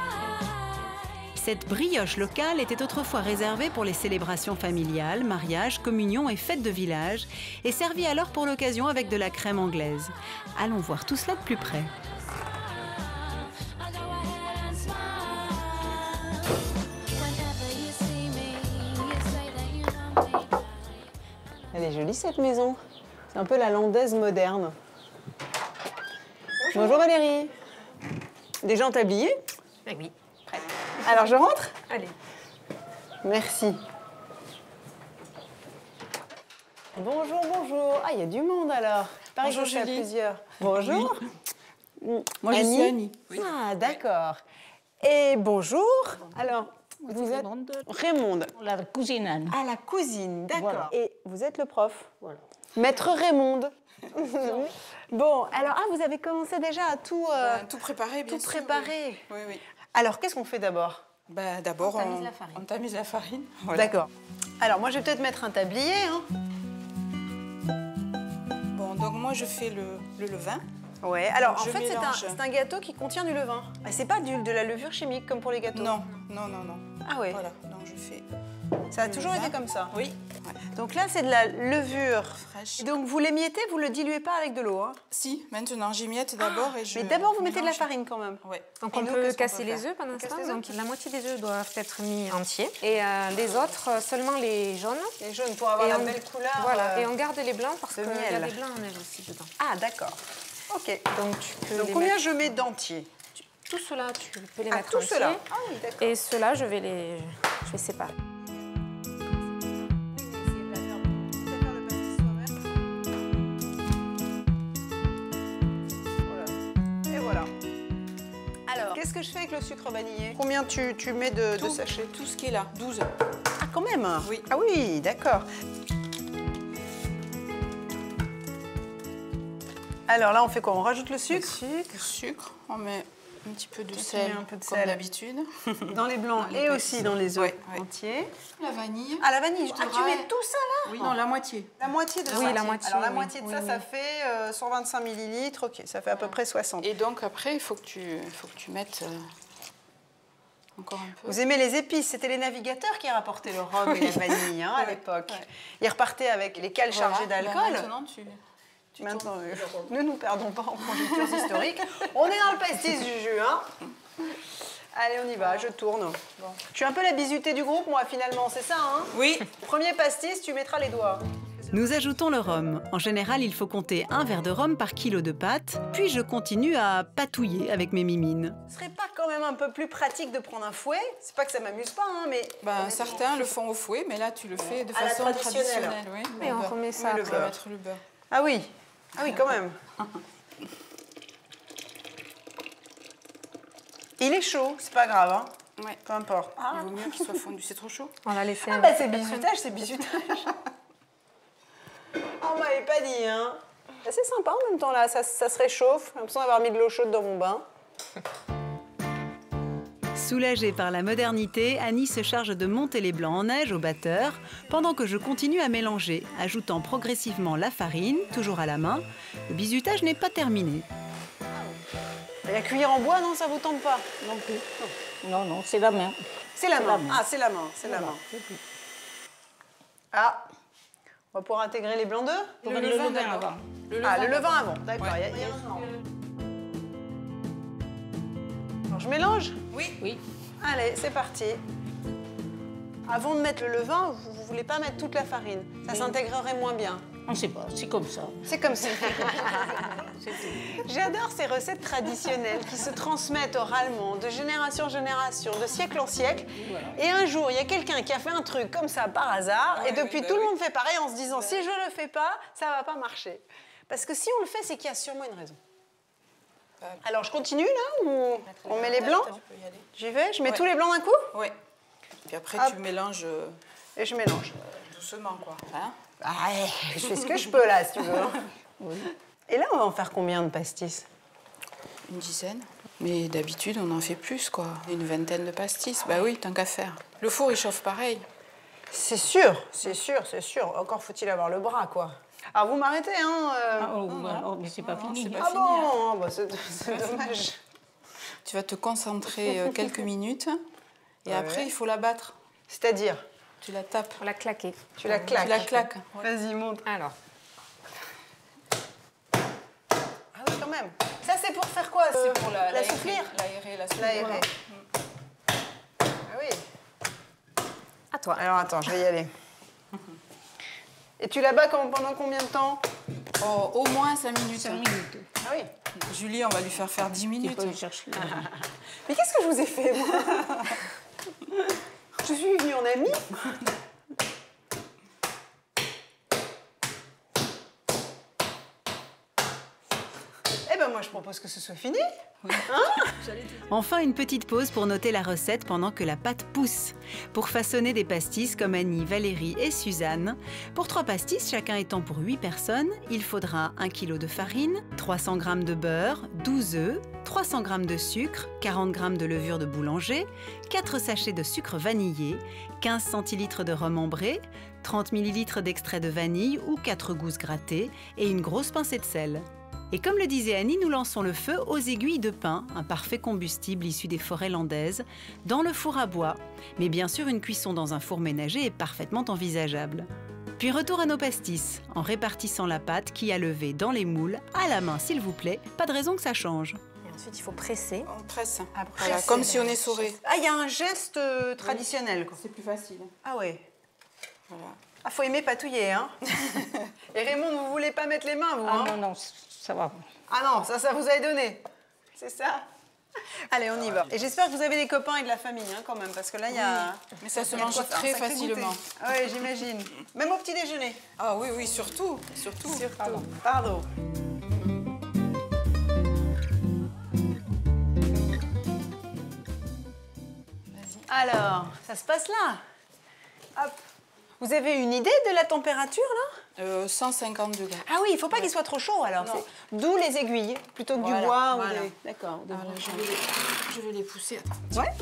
Cette brioche locale était autrefois réservée pour les célébrations familiales, mariages, communions et fêtes de village, et servie alors pour l'occasion avec de la crème anglaise. Allons voir tout cela de plus près. Elle est jolie cette maison. C'est un peu la landaise moderne. Bonjour Valérie. Déjà en tablier? Oui, prête. Alors je rentre? Allez. Merci. Bonjour, bonjour. Ah, il y a du monde alors. Pareil que c'est à plusieurs. Bonjour. Moi, je suis Annie. Ah, d'accord. Et bonjour. Alors, vous êtes Raymonde. La cousine Anne. Ah, la cousine, d'accord. Voilà. Et vous êtes le prof. Voilà. Maître Raymonde. Bon, alors, vous avez commencé déjà à tout... tout préparer, bien tout sûr. préparer. Oui, oui. Alors, qu'est-ce qu'on fait d'abord? D'abord, on tamise la farine. Voilà. D'accord. Alors, moi, je vais peut-être mettre un tablier. Hein. Bon, donc moi, je fais le levain. Ouais, alors Donc, en fait, mélange. c'est un gâteau qui contient du levain. Et c'est pas de la levure chimique comme pour les gâteaux. Non, non, non, non. Ah ouais. Voilà, donc je fais... Ça a le toujours levain. été comme ça. Oui. Ouais. Donc là, c'est de la levure Fraîche. Et donc vous l'émiettez, vous le diluez pas avec de l'eau. Hein. Si, maintenant, j'émiette d'abord et je... Mais d'abord, vous mettez de la mélange. farine quand même. Ouais. Donc Et on nous, peut qu'est-ce qu'on casser peut les faire œufs pendant ce On casse temps. les œufs Donc la moitié des œufs doivent être mis entiers. Et les autres, seulement les jaunes. Les jaunes pour avoir Et la on- belle couleur. Voilà, et on garde les blancs parce de qu'il y a miel. des blancs en neige aussi dedans. Ah, d'accord. Ok. Donc tu peux Donc les combien mettre- je mets d'entiers? Tout cela, tu peux les Ah, mettre tout entiers. cela. Ah oui, d'accord. Et ceux-là, je vais séparer. Et voilà. Alors, qu'est-ce que je fais avec le sucre vanillé? Combien tu mets de Tout, sachets? tout ce qui est là, 12. Ah, quand même. Oui. Ah oui, d'accord. Alors là, on fait quoi? On rajoute le sucre? Le sucre, on met un petit peu de Tu sel, mets un peu de comme sel. d'habitude. Dans les blancs Dans les et petits. aussi dans les œufs Ouais, ouais. entiers. La vanille. Ah, la vanille. Ah, tu dirais- mets tout ça là? Oui. Non, la moitié. La moitié de ça? Oui, la moitié, Alors la oui. moitié de ça, Oui, ça oui. fait 125 millilitres. Ok, ça fait à peu près 60. Et donc après, il faut que tu mettes encore un peu. Vous aimez les épices? C'était les navigateurs qui rapportaient le rhum et la vanille hein, à Ouais, l'époque. ouais. Ils repartaient avec les cales chargées Voilà. d'alcool. Là, maintenant, tu Maintenant, tournes. ne nous perdons pas en conjectures historiques. On est dans le pastis du jus, hein. Allez, on y va, je tourne. Je suis un peu la bisutée du groupe, moi, finalement, c'est ça, hein? Oui. Premier pastis, tu mettras les doigts. Nous ajoutons le rhum. En général, il faut compter 1 verre de rhum par kilo de pâte, puis je continue à patouiller avec mes mimines. Ce serait pas quand même un peu plus pratique de prendre un fouet? C'est pas que ça m'amuse pas, hein, mais... Certains le font au fouet, mais là, tu le fais de À la façon traditionnelle. Oui. Et on remet ça le après. On va mettre le beurre. Ah oui, quand même. Il est chaud, c'est pas grave, hein. Ouais. Peu importe. Il vaut mieux qu'il soit fondu. C'est trop chaud. On va laisser Ah bah c'est bizutage, c'est bizutage. On m'avait pas dit, hein. C'est sympa en même temps là, ça se réchauffe. J'ai l'impression d'avoir mis de l'eau chaude dans mon bain. Soulagée par la modernité, Annie se charge de monter les blancs en neige au batteur, pendant que je continue à mélanger, ajoutant progressivement la farine, toujours à la main. Le bizutage n'est pas terminé. Et la cuillère en bois, non, ça vous tente pas? Non plus. Non, non, c'est la main. C'est la main. main. Ah, c'est la main, c'est la main. Ah, on va pouvoir intégrer les blancs d'œufs? Faut mettre le levain avant. Ah, le levain avant, d'accord. Ouais. il y a un an. Alors, je mélange? Oui. Allez, c'est parti. Avant de mettre le levain, vous ne voulez pas mettre toute la farine. Ça s'intégrerait moins bien. On ne sait pas, c'est comme ça. C'est comme ça. J'adore ces recettes traditionnelles qui se transmettent oralement de génération en génération, de siècle en siècle. Et un jour, il y a quelqu'un qui a fait un truc comme ça par hasard, et depuis tout le monde fait pareil en se disant si je le fais pas, ça va pas marcher. Parce que si on le fait, c'est qu'il y a sûrement une raison. Alors je continue là ou on met les blancs? Tu peux y aller. J'y vais? Je mets Ouais. tous les blancs d'un coup? Oui. Puis après, Hop. tu mélanges Et je mélange. doucement, quoi. Hein? Ah, je fais ce que je peux là, si tu veux. Et là, on va en faire combien de pastis? Une dizaine. Mais d'habitude, on en fait plus, quoi. Une vingtaine de pastis. Bah oui, tant qu'à faire. Le four, il chauffe pareil. C'est sûr, c'est sûr, c'est sûr. Encore faut-il avoir le bras, quoi. Alors, vous m'arrêtez, hein Mais c'est pas fini. c'est pas Ah fini, hein. bon bah, c'est dommage. Tu vas te concentrer quelques minutes. Et après, il faut la battre. C'est-à-dire, Tu la tapes. On l'a claqué. tu la claques. Tu la claques. Vas-y, montre. Alors, Ah oui, quand même. Ça, c'est pour faire quoi? C'est pour la soufflir? L'aérer, la souffler. L'aérer. Ah oui. à toi. Alors, attends, je vais y aller. Et tu la bats pendant combien de temps? Oh, au moins 5 minutes. 5 minutes. Ah oui. Julie, on va lui faire 10 Tu minutes. peux le chercher. Mais qu'est-ce que je vous ai fait, moi? Je suis venue en amie. Eh ben moi je propose que ce soit fini. Enfin, une petite pause pour noter la recette pendant que la pâte pousse. Pour façonner des pastis comme Annie, Valérie et Suzanne. Pour 3 pastis, chacun étant pour 8 personnes, il faudra 1 kg de farine, 300 g de beurre, 12 œufs, 300 g de sucre, 40 g de levure de boulanger, 4 sachets de sucre vanillé, 15 centilitres de rhum ambré, 30 ml d'extrait de vanille ou 4 gousses grattées et une grosse pincée de sel. Et comme le disait Annie, nous lançons le feu aux aiguilles de pin, un parfait combustible issu des forêts landaises, dans le four à bois. Mais bien sûr, une cuisson dans un four ménager est parfaitement envisageable. Puis retour à nos pastis, en répartissant la pâte qui a levé dans les moules, à la main s'il vous plaît, pas de raison que ça change. Et ensuite, il faut presser. On presse. Après, Voilà, comme si on essorait. Ah, il y a un geste traditionnel, quoi. C'est plus facile. Ah ouais. Voilà. Ah, faut aimer patouiller, hein. Et Raymond, vous voulez pas mettre les mains, vous, hein? Ah non, non, ça va. Ah non, ça vous avez donné. C'est ça? Allez, on y va. Et j'espère que vous avez des copains et de la famille, hein, quand même, parce que là, il y a... Mais ça se il y a de mange quoi faire un très sacré facilement. goûter. Ah ouais, j'imagine. Même au petit déjeuner. Ah oui, oui, surtout. Surtout. Pardon. Alors, ça se passe là. Hop. Vous avez une idée de la température, là? 150 degrés. Ah oui, il ne faut pas qu'il soit trop chaud, alors. Non. D'où les aiguilles, plutôt que Voilà, du bois. voilà. Ou des... D'accord. Voilà, je vais les pousser. Attends. Ouais.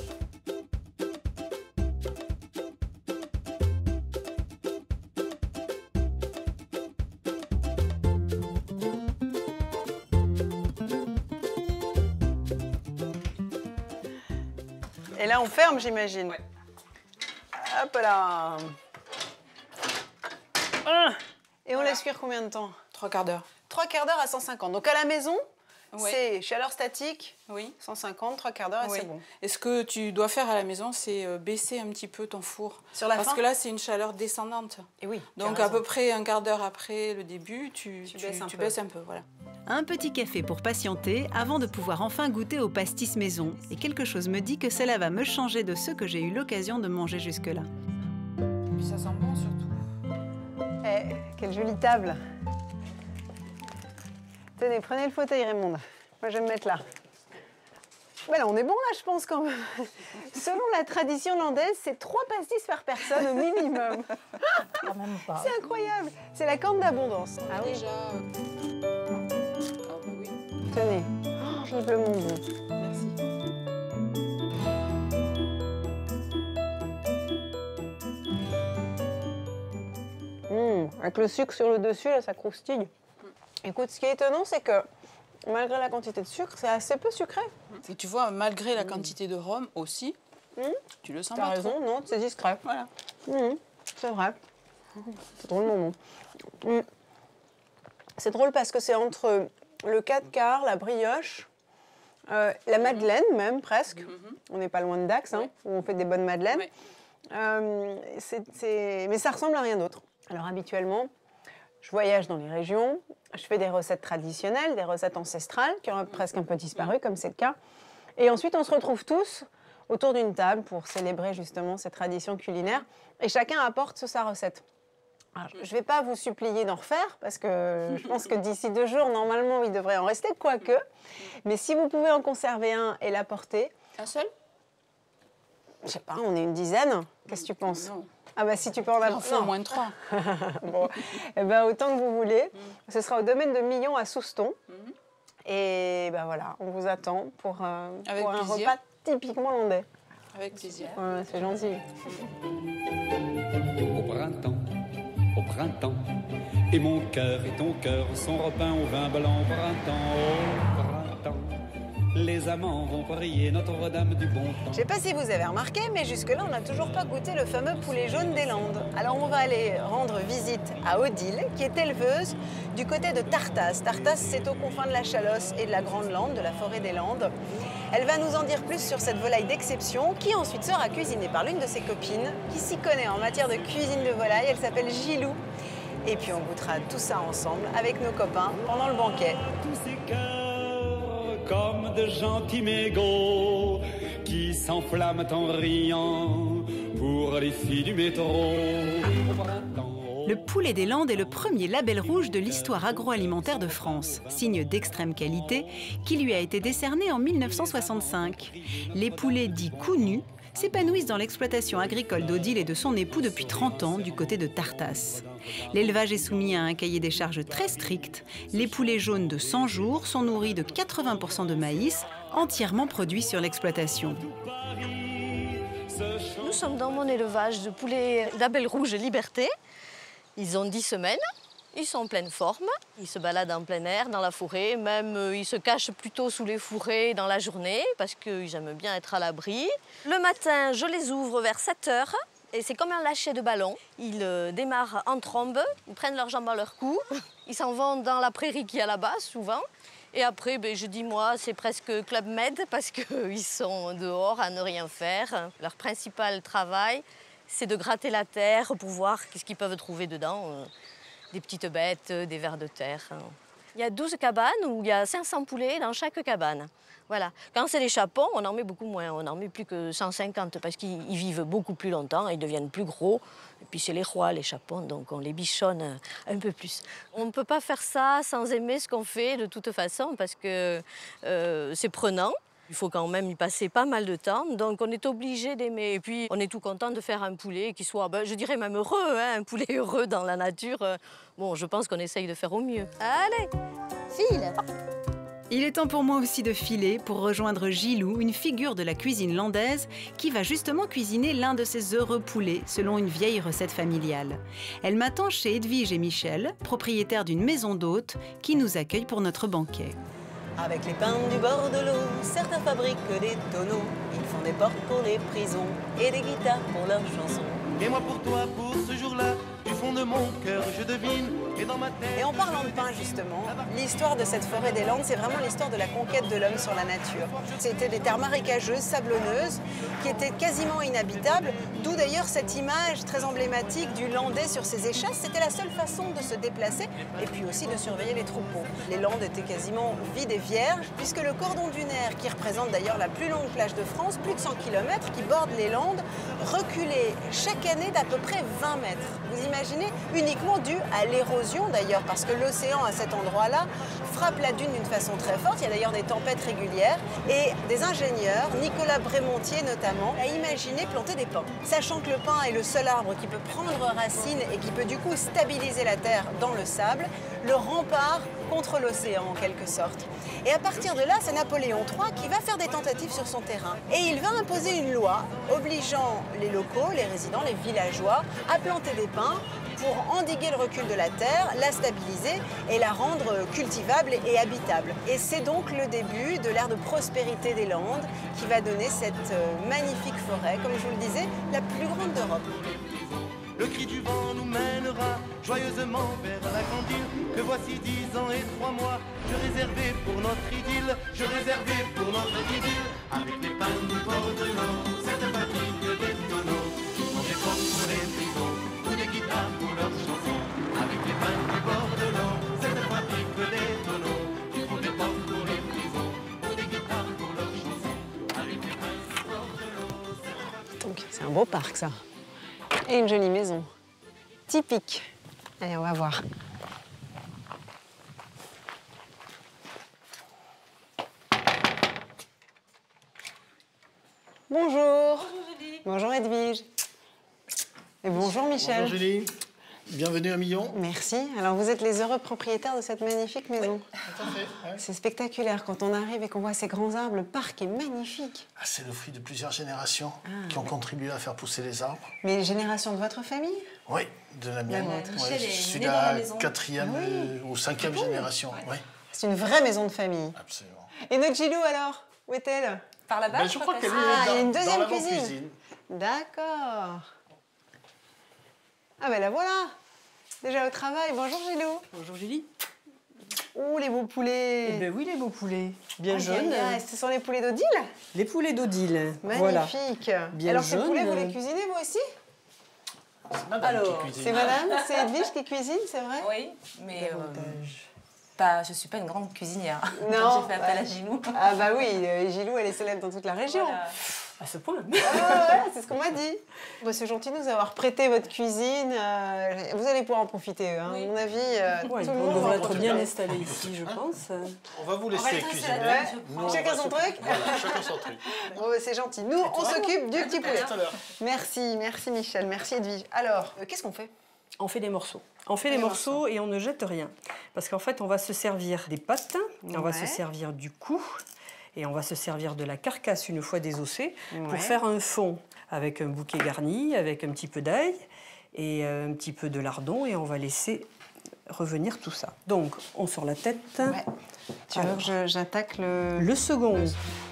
Et là, on ferme, j'imagine. Ouais. Hop là. Ah. Et on laisse cuire combien de temps? 3 quarts d'heure. 3 quarts d'heure à 150. Donc à la maison, Ouais. c'est chaleur statique, Oui. 150, 3 quarts d'heure et Oui. c'est bon. Et ce que tu dois faire à la maison, c'est baisser un petit peu ton four. Sur la Parce fin? que là, c'est une chaleur descendante. Et oui. Donc tu as à raison. peu près un quart d'heure après le début, tu baisses un peu. baisses un peu. Voilà. Un petit café pour patienter avant de pouvoir enfin goûter au pastis maison. Et quelque chose me dit que cela va me changer de ceux que j'ai eu l'occasion de manger jusque-là. Et puis ça sent bon surtout. Eh, quelle jolie table. Tenez, prenez le fauteuil, Raymond. Moi, je vais me mettre là. Ben là, on est bon, là, je pense, quand même. Selon la tradition landaise, c'est 3 pastis par personne au minimum. Quand même pas. C'est incroyable. C'est la corne d'abondance. Ah oui. Déjà. Ah oui. Tenez. Oh, je le mon bon. Merci. Avec le sucre sur le dessus, là, ça croustille. Écoute, ce qui est étonnant, c'est que malgré la quantité de sucre, c'est assez peu sucré. Et tu vois, malgré la quantité de rhum aussi, tu le sens T'as pas raison, trop. non, c'est discret. Voilà. C'est vrai. C'est drôlement bon. C'est drôle parce que c'est entre le 4 quarts, la brioche, la madeleine même, presque. On n'est pas loin de Dax, hein, où on fait des bonnes madeleines. Ouais. Mais ça ressemble à rien d'autre. Alors habituellement, je voyage dans les régions, je fais des recettes traditionnelles, des recettes ancestrales qui ont presque un peu disparu, comme c'est le cas. Et ensuite, on se retrouve tous autour d'une table pour célébrer justement cette tradition culinaire. Et chacun apporte sa recette. Alors, je ne vais pas vous supplier d'en refaire, parce que je pense que d'ici 2 jours, normalement, il devrait en rester, quoique. Mais si vous pouvez en conserver un et l'apporter... Un seul? Je sais pas, on est une dizaine. Qu'est-ce que tu penses? Non. Ah bah si tu peux en Il en apporter... faut au moins 3. Bon, eh ben, autant que vous voulez. Ce sera au domaine de Millon à Souston. Et ben voilà, on vous attend pour un plaisir. repas typiquement landais. Avec plaisir. Ouais, c'est gentil. Au printemps, et mon cœur et ton cœur sont repeint au vin blanc. Au printemps, les amants vont prier Notre-Dame du bon temps. Je sais pas si vous avez remarqué, mais jusque-là, on n'a toujours pas goûté le fameux poulet jaune des Landes. Alors on va aller rendre visite à Odile, qui est éleveuse du côté de Tartas. Tartas, c'est aux confins de la Chalosse et de la Grande Lande, de la forêt des Landes. Elle va nous en dire plus sur cette volaille d'exception, qui ensuite sera cuisinée par l'une de ses copines, qui s'y connaît en matière de cuisine de volaille. Elle s'appelle Gilou. Et puis on goûtera tout ça ensemble avec nos copains pendant le banquet. Tous ces cœurs comme de gentils mégots qui s'enflamment en riant pour les filles du métro. Au printemps. Le poulet des Landes est le premier label rouge de l'histoire agroalimentaire de France, signe d'extrême qualité qui lui a été décerné en 1965. Les poulets dits coups nus s'épanouissent dans l'exploitation agricole d'Odile et de son époux depuis 30 ans du côté de Tartas. L'élevage est soumis à un cahier des charges très strict. Les poulets jaunes de 100 jours sont nourris de 80% de maïs, entièrement produit sur l'exploitation. Nous sommes dans mon élevage de poulets label rouge Liberté. Ils ont 10 semaines, ils sont en pleine forme, ils se baladent en plein air, dans la forêt, même ils se cachent plutôt sous les fourrés dans la journée parce qu'ils aiment bien être à l'abri. Le matin, je les ouvre vers 7 h et c'est comme un lâcher de ballon. Ils démarrent en trombe, ils prennent leurs jambes à leur cou, ils s'en vont dans la prairie qui est là-bas souvent. Et après, je dis moi, c'est presque Club Med parce qu'ils sont dehors à ne rien faire. Leur principal travail, c'est de gratter la terre pour voir qu'est-ce qu'ils peuvent trouver dedans. Des petites bêtes, des vers de terre. Il y a 12 cabanes où il y a 500 poulets dans chaque cabane. Voilà. Quand c'est des chapons, on en met beaucoup moins. On en met plus que 150 parce qu'ils vivent beaucoup plus longtemps, ils deviennent plus gros. Et puis c'est les rois, les chapons, donc on les bichonne un peu plus. On ne peut pas faire ça sans aimer ce qu'on fait de toute façon parce que c'est prenant. Il faut quand même y passer pas mal de temps, donc on est obligé d'aimer. Et puis on est tout content de faire un poulet qui soit, je dirais même heureux, hein, un poulet heureux dans la nature. Bon, je pense qu'on essaye de faire au mieux. Allez, file! Il est temps pour moi aussi de filer pour rejoindre Gilou, une figure de la cuisine landaise qui va justement cuisiner l'un de ses heureux poulets selon une vieille recette familiale. Elle m'attend chez Edwige et Michel, propriétaires d'une maison d'hôtes qui nous accueille pour notre banquet. Avec les pins du bord de l'eau, certains fabriquent des tonneaux. Ils font des portes pour les prisons et des guitares pour leurs chansons. Et moi pour toi, pour ce jour-là, du fond de mon cœur, je devine, et dans ma tête... Et en parlant de pain, justement, l'histoire de cette forêt des Landes, c'est vraiment l'histoire de la conquête de l'homme sur la nature. C'était des terres marécageuses, sablonneuses, qui étaient quasiment inhabitables, d'où d'ailleurs cette image très emblématique du Landais sur ses échasses. C'était la seule façon de se déplacer et puis aussi de surveiller les troupeaux. Les Landes étaient quasiment vides et vierges, puisque le cordon dunaire, qui représente d'ailleurs la plus longue plage de France, plus de 100 km, qui borde les Landes, reculait chaque année d'à peu près 20 mètres. Vous imaginez, uniquement dû à l'érosion d'ailleurs, parce que l'océan à cet endroit-là frappe la dune d'une façon très forte. Il y a d'ailleurs des tempêtes régulières et des ingénieurs, Nicolas Brémontier notamment, a imaginé planter des pins. Sachant que le pin est le seul arbre qui peut prendre racine et qui peut du coup stabiliser la terre dans le sable, le rempart contre l'océan en quelque sorte. Et à partir de là, c'est Napoléon III qui va faire des tentatives sur son terrain. Et il va imposer une loi obligeant les locaux, les résidents, les villageois à planter des pins pour endiguer le recul de la terre, la stabiliser et la rendre cultivable et habitable. Et c'est donc le début de l'ère de prospérité des Landes qui va donner cette magnifique forêt, comme je vous le disais, la plus grande d'Europe. Le cri du vent nous mènera joyeusement vers la grande île que voici 10 ans et 3 mois. Je réservais pour notre idylle, je réservais pour notre idylle. Avec les pins du bord de l'eau, cette fabrique des tonneaux. Ils font des portes pour les prisons, ou des guitares pour leurs chansons. Avec les pins du bord de l'eau, cette fabrique des tonneaux. Ils font des portes pour les prisons, ou des guitares pour leurs chansons. Avec les pins du bord de l'eau, Donc c'est un beau parc ça. Et une jolie maison. Typique. Allez, on va voir. Bonjour. Bonjour Julie. Bonjour Edwige. Et bonjour Michel. Bonjour Julie. Bienvenue à Millon. Merci. Alors vous êtes les heureux propriétaires de cette magnifique maison. Oui, tout à fait. Ouais. C'est spectaculaire quand on arrive et qu'on voit ces grands arbres. Le parc est magnifique. Ah, c'est le fruit de plusieurs générations qui ont contribué à faire pousser les arbres. Mais les générations de votre famille? Oui, de la mienne. Michel je est suis né dans la la maison. 4e ou 5e génération. Oui. C'est une vraie maison de famille. Absolument. Et notre Gilou alors? Où est-elle? Par là-bas, je crois qu'elle est il y a une dans deuxième cuisine. D'accord. Ah ben la voilà. Déjà au travail. Bonjour Gilou. Bonjour Julie. Ouh, les beaux poulets. Eh ben oui, les beaux poulets. Bien jaunes. Ce sont les poulets d'Odile? Les poulets d'Odile. Magnifique. Voilà. Bien alors jaunes. ces poulets, vous les cuisinez vous aussi? Alors, c'est madame, c'est Edwige qui cuisine, c'est vrai? Oui, mais je ne suis pas une grande cuisinière. Non. J'ai fait appel à Gilou. Ah bah oui, Gilou, elle est célèbre dans toute la région. Voilà. À ce point. Ouais, c'est ce qu'on m'a dit. Bon, c'est gentil de nous avoir prêté votre cuisine. Vous allez pouvoir en profiter, hein. Oui. À mon avis, Ouais, tout le on monde devrait va être bien installé ici, je pense. On va vous laisser cuisiner. Nous, on Chacun va son s'occuper. truc. Voilà, chacun son truc. Bon, c'est gentil. Nous, on s'occupe du petit poulet. À tout à l'heure. Merci Michel, merci Edwige. Alors, qu'est-ce qu'on fait? On fait des morceaux. On fait des morceaux et on ne jette rien. Parce qu'en fait, on va se servir des pattes, on va se servir du cou et on va se servir de la carcasse une fois désossée pour faire un fond avec un bouquet garni, avec un petit peu d'ail et un petit peu de lardon et on va laisser revenir tout ça. Donc, on sort la tête. Ouais. Tu veux que j'attaque le second.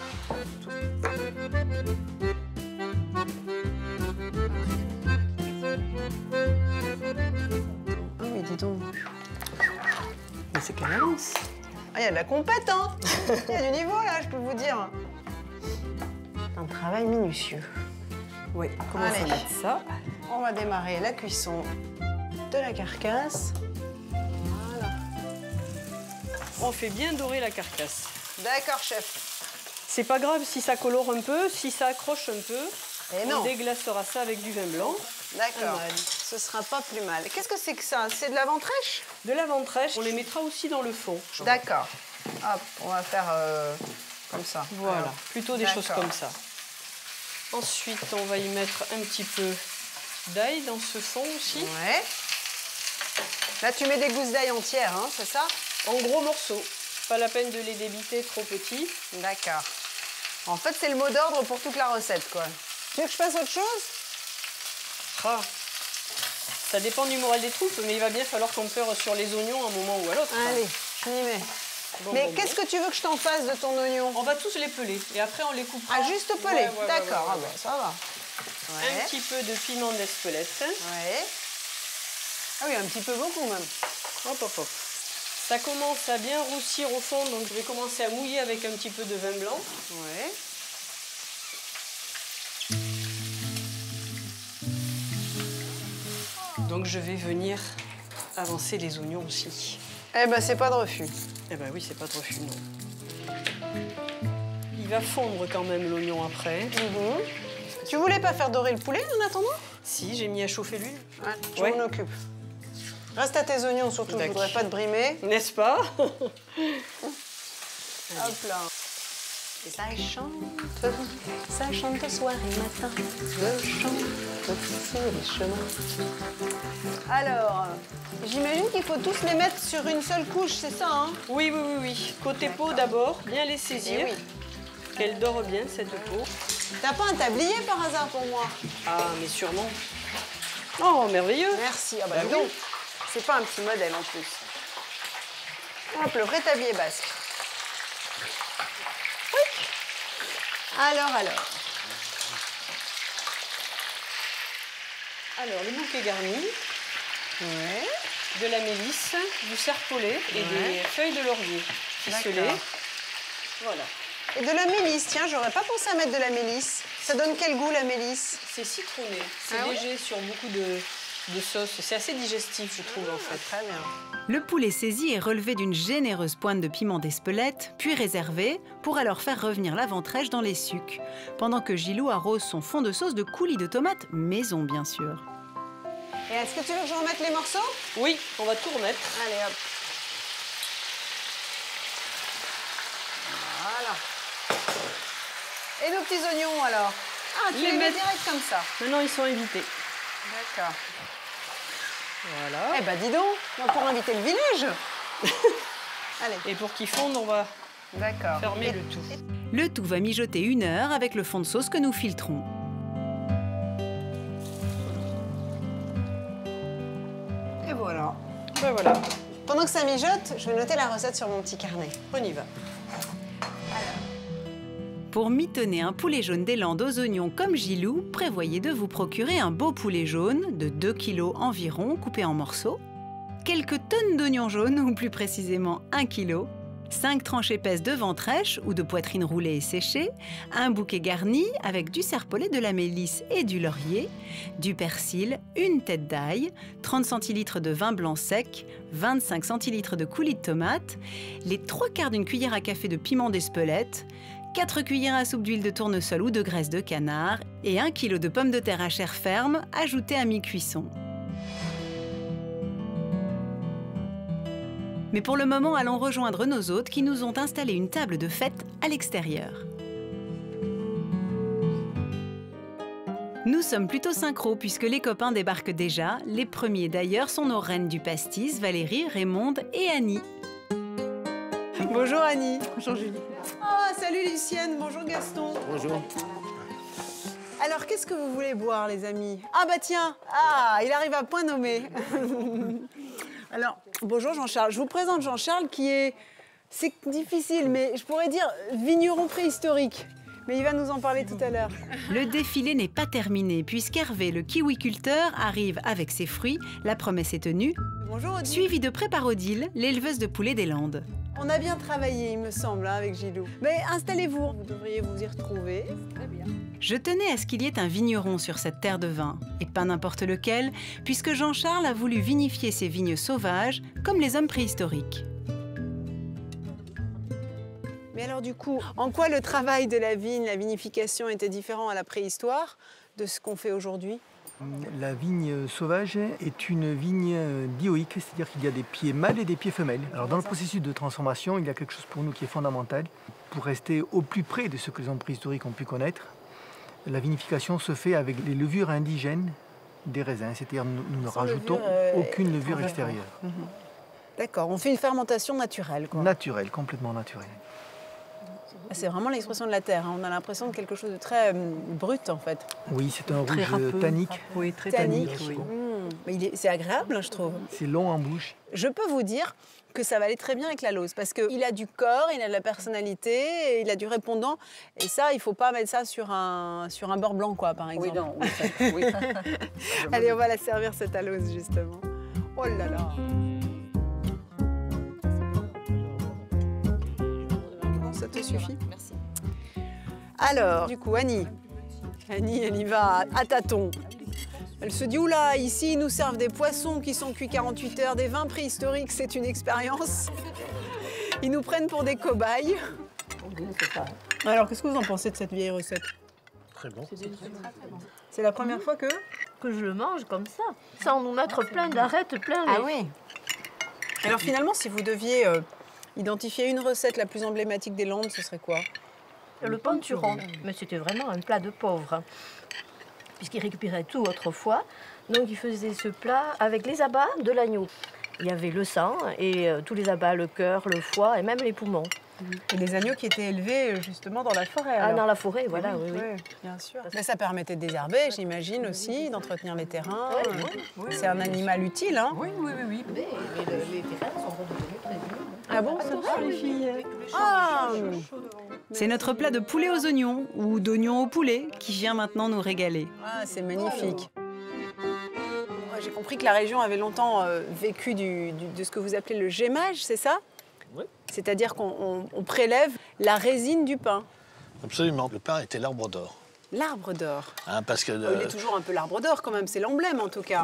Ah oui, dis donc. Mais c'est qu'elle avance. Ah, il y a de la compète, hein. Il y a du niveau, là, je peux vous dire. Un travail minutieux. Oui, comment on va mettre ça? On va démarrer la cuisson de la carcasse. Voilà. On fait bien dorer la carcasse. D'accord, chef. C'est pas grave si ça colore un peu, si ça accroche un peu. Et on non. déglacera ça avec du vin blanc. D'accord. Ce sera pas plus mal. Qu'est-ce que c'est que ça? C'est de la ventrèche? De la ventrèche. On les mettra aussi dans le fond. D'accord. Hop, on va faire comme ça. Voilà, alors. plutôt des choses comme ça. Ensuite, on va y mettre un petit peu d'ail dans ce fond aussi. Ouais. Là, tu mets des gousses d'ail entières, hein, c'est ça? En gros morceaux. Pas la peine de les débiter trop petits. D'accord. En fait, c'est le mot d'ordre pour toute la recette, quoi. Tu veux que je fasse autre chose? Ah. Ça dépend du moral des troupes, mais il va bien falloir qu'on pleure sur les oignons à un moment ou à l'autre. Allez, je m'y mets. Bon, mais qu'est-ce que tu veux que je t'en fasse de ton oignon? On va tous les peler et après on les coupera. Ah, juste peler? D'accord, ah ben, ça va. Un petit peu de piment d'Espelette. Ouais. Ah oui, un petit peu beaucoup même. Hop, hop, hop. Ça commence à bien roussir au fond, donc je vais commencer à mouiller avec un petit peu de vin blanc. Ouais. Donc je vais venir avancer les oignons aussi. Eh ben, c'est pas de refus. Eh ben oui, c'est pas de refus, non. Il va fondre quand même l'oignon après. Tu voulais pas faire dorer le poulet en attendant? Si, j'ai mis à chauffer l'huile. Ah, je m'en occupe. Reste à tes oignons surtout, je voudrais pas te brimer. N'est-ce pas? Hop là. Et ça chante soir et matin, je chante sur les chemins. Alors, j'imagine qu'il faut tous les mettre sur une seule couche, c'est ça, hein? Oui, oui, oui, oui. Côté peau d'abord, bien les saisir. Oui. Qu'elle dore bien, cette peau. T'as pas un tablier par hasard pour moi? Ah, mais sûrement. Oh, merveilleux. Merci. Ah bah, Bah dis oui. donc. C'est pas un petit modèle en plus. Hop, le vrai tablier basque. Oui. Alors. Alors, le bouquet garni. Ouais. De la mélisse, du serpolet et des feuilles de laurier ficelées. Voilà. Et de la mélisse, tiens, j'aurais pas pensé à mettre de la mélisse. Ça donne quel goût, la mélisse? C'est citronné, c'est Ah ouais? léger sur beaucoup de sauces. C'est assez digestif, je trouve, en fait. Très bien. Le poulet saisi est relevé d'une généreuse pointe de piment d'Espelette, puis réservé, pour alors faire revenir la ventrèche dans les sucs, pendant que Gilou arrose son fond de sauce de coulis de tomates maison, bien sûr. Et est-ce que tu veux que je remette les morceaux? Oui, on va tout remettre. Allez, hop. Voilà. Et nos petits oignons, alors? Ah, tu les mets direct comme ça? Maintenant, ils sont invités. D'accord. Voilà. Eh ben, dis donc, on va pouvoir inviter le village. Allez. Et pour qu'ils fondent, on va D'accord. fermer le tout. Le tout va mijoter 1 heure avec le fond de sauce que nous filtrons. Et voilà. Ben voilà, Pendant que ça mijote, je vais noter la recette sur mon petit carnet. on y va. Pour mitonner un poulet jaune des Landes aux oignons comme Gilou, prévoyez de vous procurer un beau poulet jaune de 2 kg environ, coupé en morceaux, quelques tonnes d'oignons jaunes, ou plus précisément 1 kg, 5 tranches épaisses de ventrèche ou de poitrine roulée et séchée, un bouquet garni avec du serpolet, de la mélisse et du laurier, du persil, une tête d'ail, 30 centilitres de vin blanc sec, 25 centilitres de coulis de tomate, les 3/4 d'une cuillère à café de piment d'Espelette, 4 cuillères à soupe d'huile de tournesol ou de graisse de canard et 1 kg de pommes de terre à chair ferme ajoutées à mi-cuisson. Mais pour le moment, allons rejoindre nos hôtes qui nous ont installé une table de fête à l'extérieur. Nous sommes plutôt synchro puisque les copains débarquent déjà. Les premiers d'ailleurs sont nos reines du pastis, Valérie, Raymonde et Annie. Bonjour Annie. Bonjour Julie. Ah, salut Lucienne, bonjour Gaston. Bonjour. Alors, qu'est-ce que vous voulez boire, les amis? Ah bah tiens, ah, il arrive à point nommé. Alors, bonjour Jean-Charles. Je vous présente Jean-Charles qui est... C'est difficile, mais je pourrais dire vigneron préhistorique. Mais il va nous en parler tout à l'heure. Le défilé n'est pas terminé puisqu'Hervé, le kiwiculteur, arrive avec ses fruits. La promesse est tenue. Bonjour Odile. Suivi de près par Odile, l'éleveuse de poulets des Landes. On a bien travaillé, il me semble, hein, avec Gilou. Mais installez-vous, vous devriez vous y retrouver. Très bien. Je tenais à ce qu'il y ait un vigneron sur cette terre de vin, et pas n'importe lequel, puisque Jean-Charles a voulu vinifier ses vignes sauvages, comme les hommes préhistoriques. Mais alors du coup, en quoi le travail de la vigne, la vinification était différent à la préhistoire de ce qu'on fait aujourd'hui? La vigne sauvage est une vigne dioïque, c'est-à-dire qu'il y a des pieds mâles et des pieds femelles. Alors dans le processus de transformation, il y a quelque chose pour nous qui est fondamental. Pour rester au plus près de ce que les hommes préhistoriques ont pu connaître, la vinification se fait avec les levures indigènes des raisins, c'est-à-dire nous ne rajoutons aucune levure extérieure. D'accord, on fait une fermentation naturelle, quoi. Naturelle, complètement naturelle. C'est vraiment l'expression de la terre, hein. On a l'impression de quelque chose de très brut, en fait. Oui, c'est un rouge tannique. Oui, très tannique. tannique. Oui. C'est agréable, je trouve. C'est long en bouche. Je peux vous dire que ça va aller très bien avec la Lose, parce qu'il a du corps, il a de la personnalité, il a du répondant. Et ça, il ne faut pas mettre ça sur un beurre blanc, quoi, par exemple. Oui, non, oui. Allez, on va la servir, cette Lose, justement. Oh là là. Ça te suffit? Merci. Alors, du coup, Annie, elle y va à tâtons. Elle se dit, oula, ici, ils nous servent des poissons qui sont cuits 48 heures, des vins préhistoriques, c'est une expérience. Ils nous prennent pour des cobayes. Alors, qu'est-ce que vous en pensez de cette vieille recette? Très bon. C'est la première fois que je le mange comme ça, sans nous mettre plein d'arêtes, plein les... Ah oui. Alors finalement, si vous deviez identifier une recette la plus emblématique des Landes, ce serait quoi? Le penturon. Mais c'était vraiment un plat de pauvre, puisqu'il récupérait tout autrefois. Donc il faisait ce plat avec les abats de l'agneau. Il y avait le sang et tous les abats, le cœur, le foie et même les poumons. Et les agneaux qui étaient élevés justement dans la forêt. Ah, dans la forêt, voilà, oui. Bien sûr. Mais ça permettait de désherber, j'imagine aussi, d'entretenir les terrains. C'est un animal utile, hein? Oui. Mais les terrains sont redevenus très vieux. Ah bon, ça, les filles? Ah! C'est notre plat de poulet aux oignons, ou d'oignons au poulet, qui vient maintenant nous régaler. Ah, c'est magnifique. J'ai compris que la région avait longtemps vécu de ce que vous appelez le gémage, c'est ça? Oui. C'est-à-dire qu'on prélève la résine du pain. Absolument. Le pain était l'arbre d'or. L'arbre d'or. Hein, parce que il est toujours un peu l'arbre d'or quand même, c'est l'emblème en tout cas.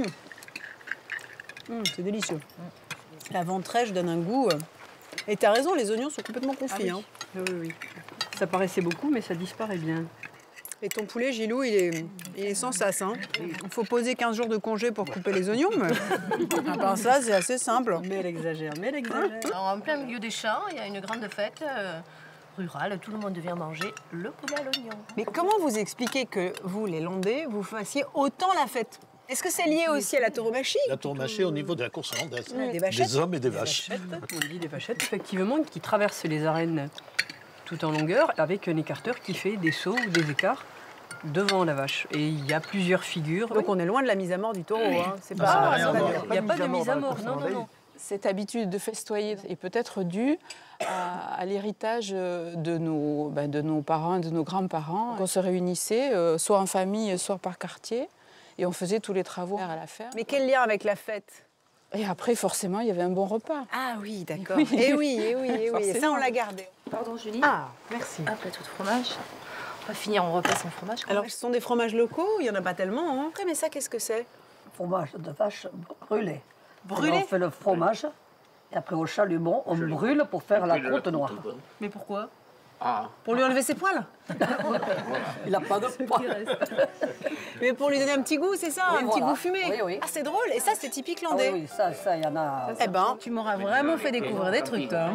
C'est délicieux. La ventrèche donne un goût. Et tu as raison, les oignons sont complètement confits. Ah oui. Oui. Ça paraissait beaucoup, mais ça disparaît bien. Et ton poulet, Gilou, il est sans sas. Hein. Il faut poser 15 jours de congé pour couper les oignons, mais à part ça, c'est assez simple. Mais elle exagère, Alors, en plein milieu des champs, il y a une grande fête rurale. Tout le monde vient manger le poulet à l'oignon. Mais comment vous expliquez que vous, les Landais, vous fassiez autant la fête? Est-ce que c'est lié aussi à la tauromachie? La tauromachie au niveau de la course hollandaise. Des hommes et des vaches. On dit des vachettes, effectivement, qui traversent les arènes tout en longueur avec un écarteur qui fait des sauts ou des écarts devant la vache. Et il y a plusieurs figures. Donc on est loin de la mise à mort du taureau. Hein. Il n'y a pas de mise à mort, non. Cette habitude de festoyer est peut-être due à l'héritage de nos parents, de nos grands-parents. On se réunissait, soit en famille, soit par quartier, et on faisait tous les travaux à la ferme. Mais quel lien avec la fête? Et après, forcément, il y avait un bon repas. Ah oui, d'accord. Et oui. Et ça, on l'a gardé. Pardon, Julie. Ah, merci. Un plateau de fromage. On va finir en repas sans fromage. Alors, ce sont des fromages locaux, il n'y en a pas tellement. Hein. Après, mais ça, qu'est-ce que c'est? Fromage de vache brûlé. Brûlé? On fait le fromage, et après au chalumeau, on brûle pour faire la croûte noire. Mais pourquoi? Pour lui enlever ses poils? Il n'a pas de poils. Mais pour lui donner un petit goût, c'est ça? Oui, un petit voilà. goût fumé? Oui, oui. Ah, c'est drôle. Et ça, c'est typique landais. Ah oui, ça, il y en a. Eh ben, Tu m'auras vraiment fait découvrir des trucs, toi.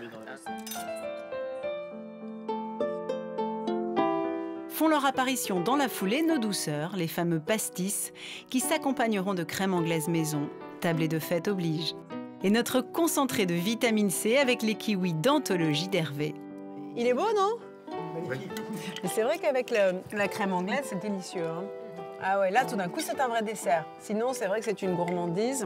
Font leur apparition dans la foulée nos douceurs, les fameux pastis, qui s'accompagneront de crème anglaise maison, tablée de fête oblige. Et notre concentré de vitamine C avec les kiwis d'anthologie d'Hervé. il est beau, non? Mais c'est vrai qu'avec la crème anglaise, c'est délicieux. Hein. Ah ouais, là, tout d'un coup, c'est un vrai dessert. Sinon, c'est vrai que c'est une gourmandise.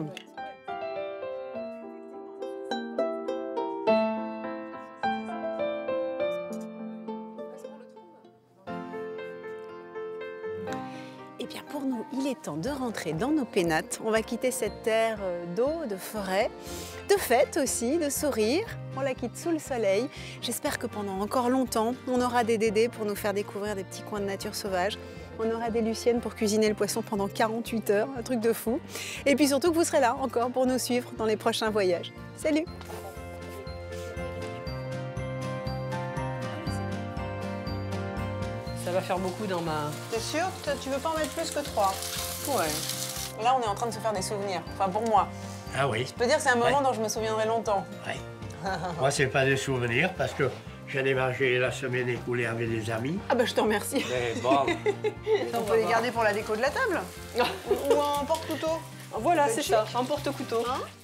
Eh bien, pour nous, il est temps de rentrer dans nos pénates. On va quitter cette terre d'eau, de forêt, de fête aussi, de sourire. On la quitte sous le soleil. J'espère que pendant encore longtemps, on aura des Dédés pour nous faire découvrir des petits coins de nature sauvage. On aura des Luciennes pour cuisiner le poisson pendant 48 heures, un truc de fou. Et puis surtout que vous serez là encore pour nous suivre dans les prochains voyages. Salut! Ça va faire beaucoup dans ma... T'es sûr? Tu veux pas en mettre plus que 3? Ouais. Là, on est en train de se faire des souvenirs. Enfin, pour moi. Ah oui. Je peux dire que c'est un moment dont je me souviendrai longtemps. Ouais. Moi, c'est pas des souvenirs parce que j'en ai mangé la semaine écoulée avec des amis. Ah bah je te remercie. Mais bon. On peut les garder pour la déco de la table. Ou en porte-couteau. Voilà, c'est ça, un porte-couteau. Hein?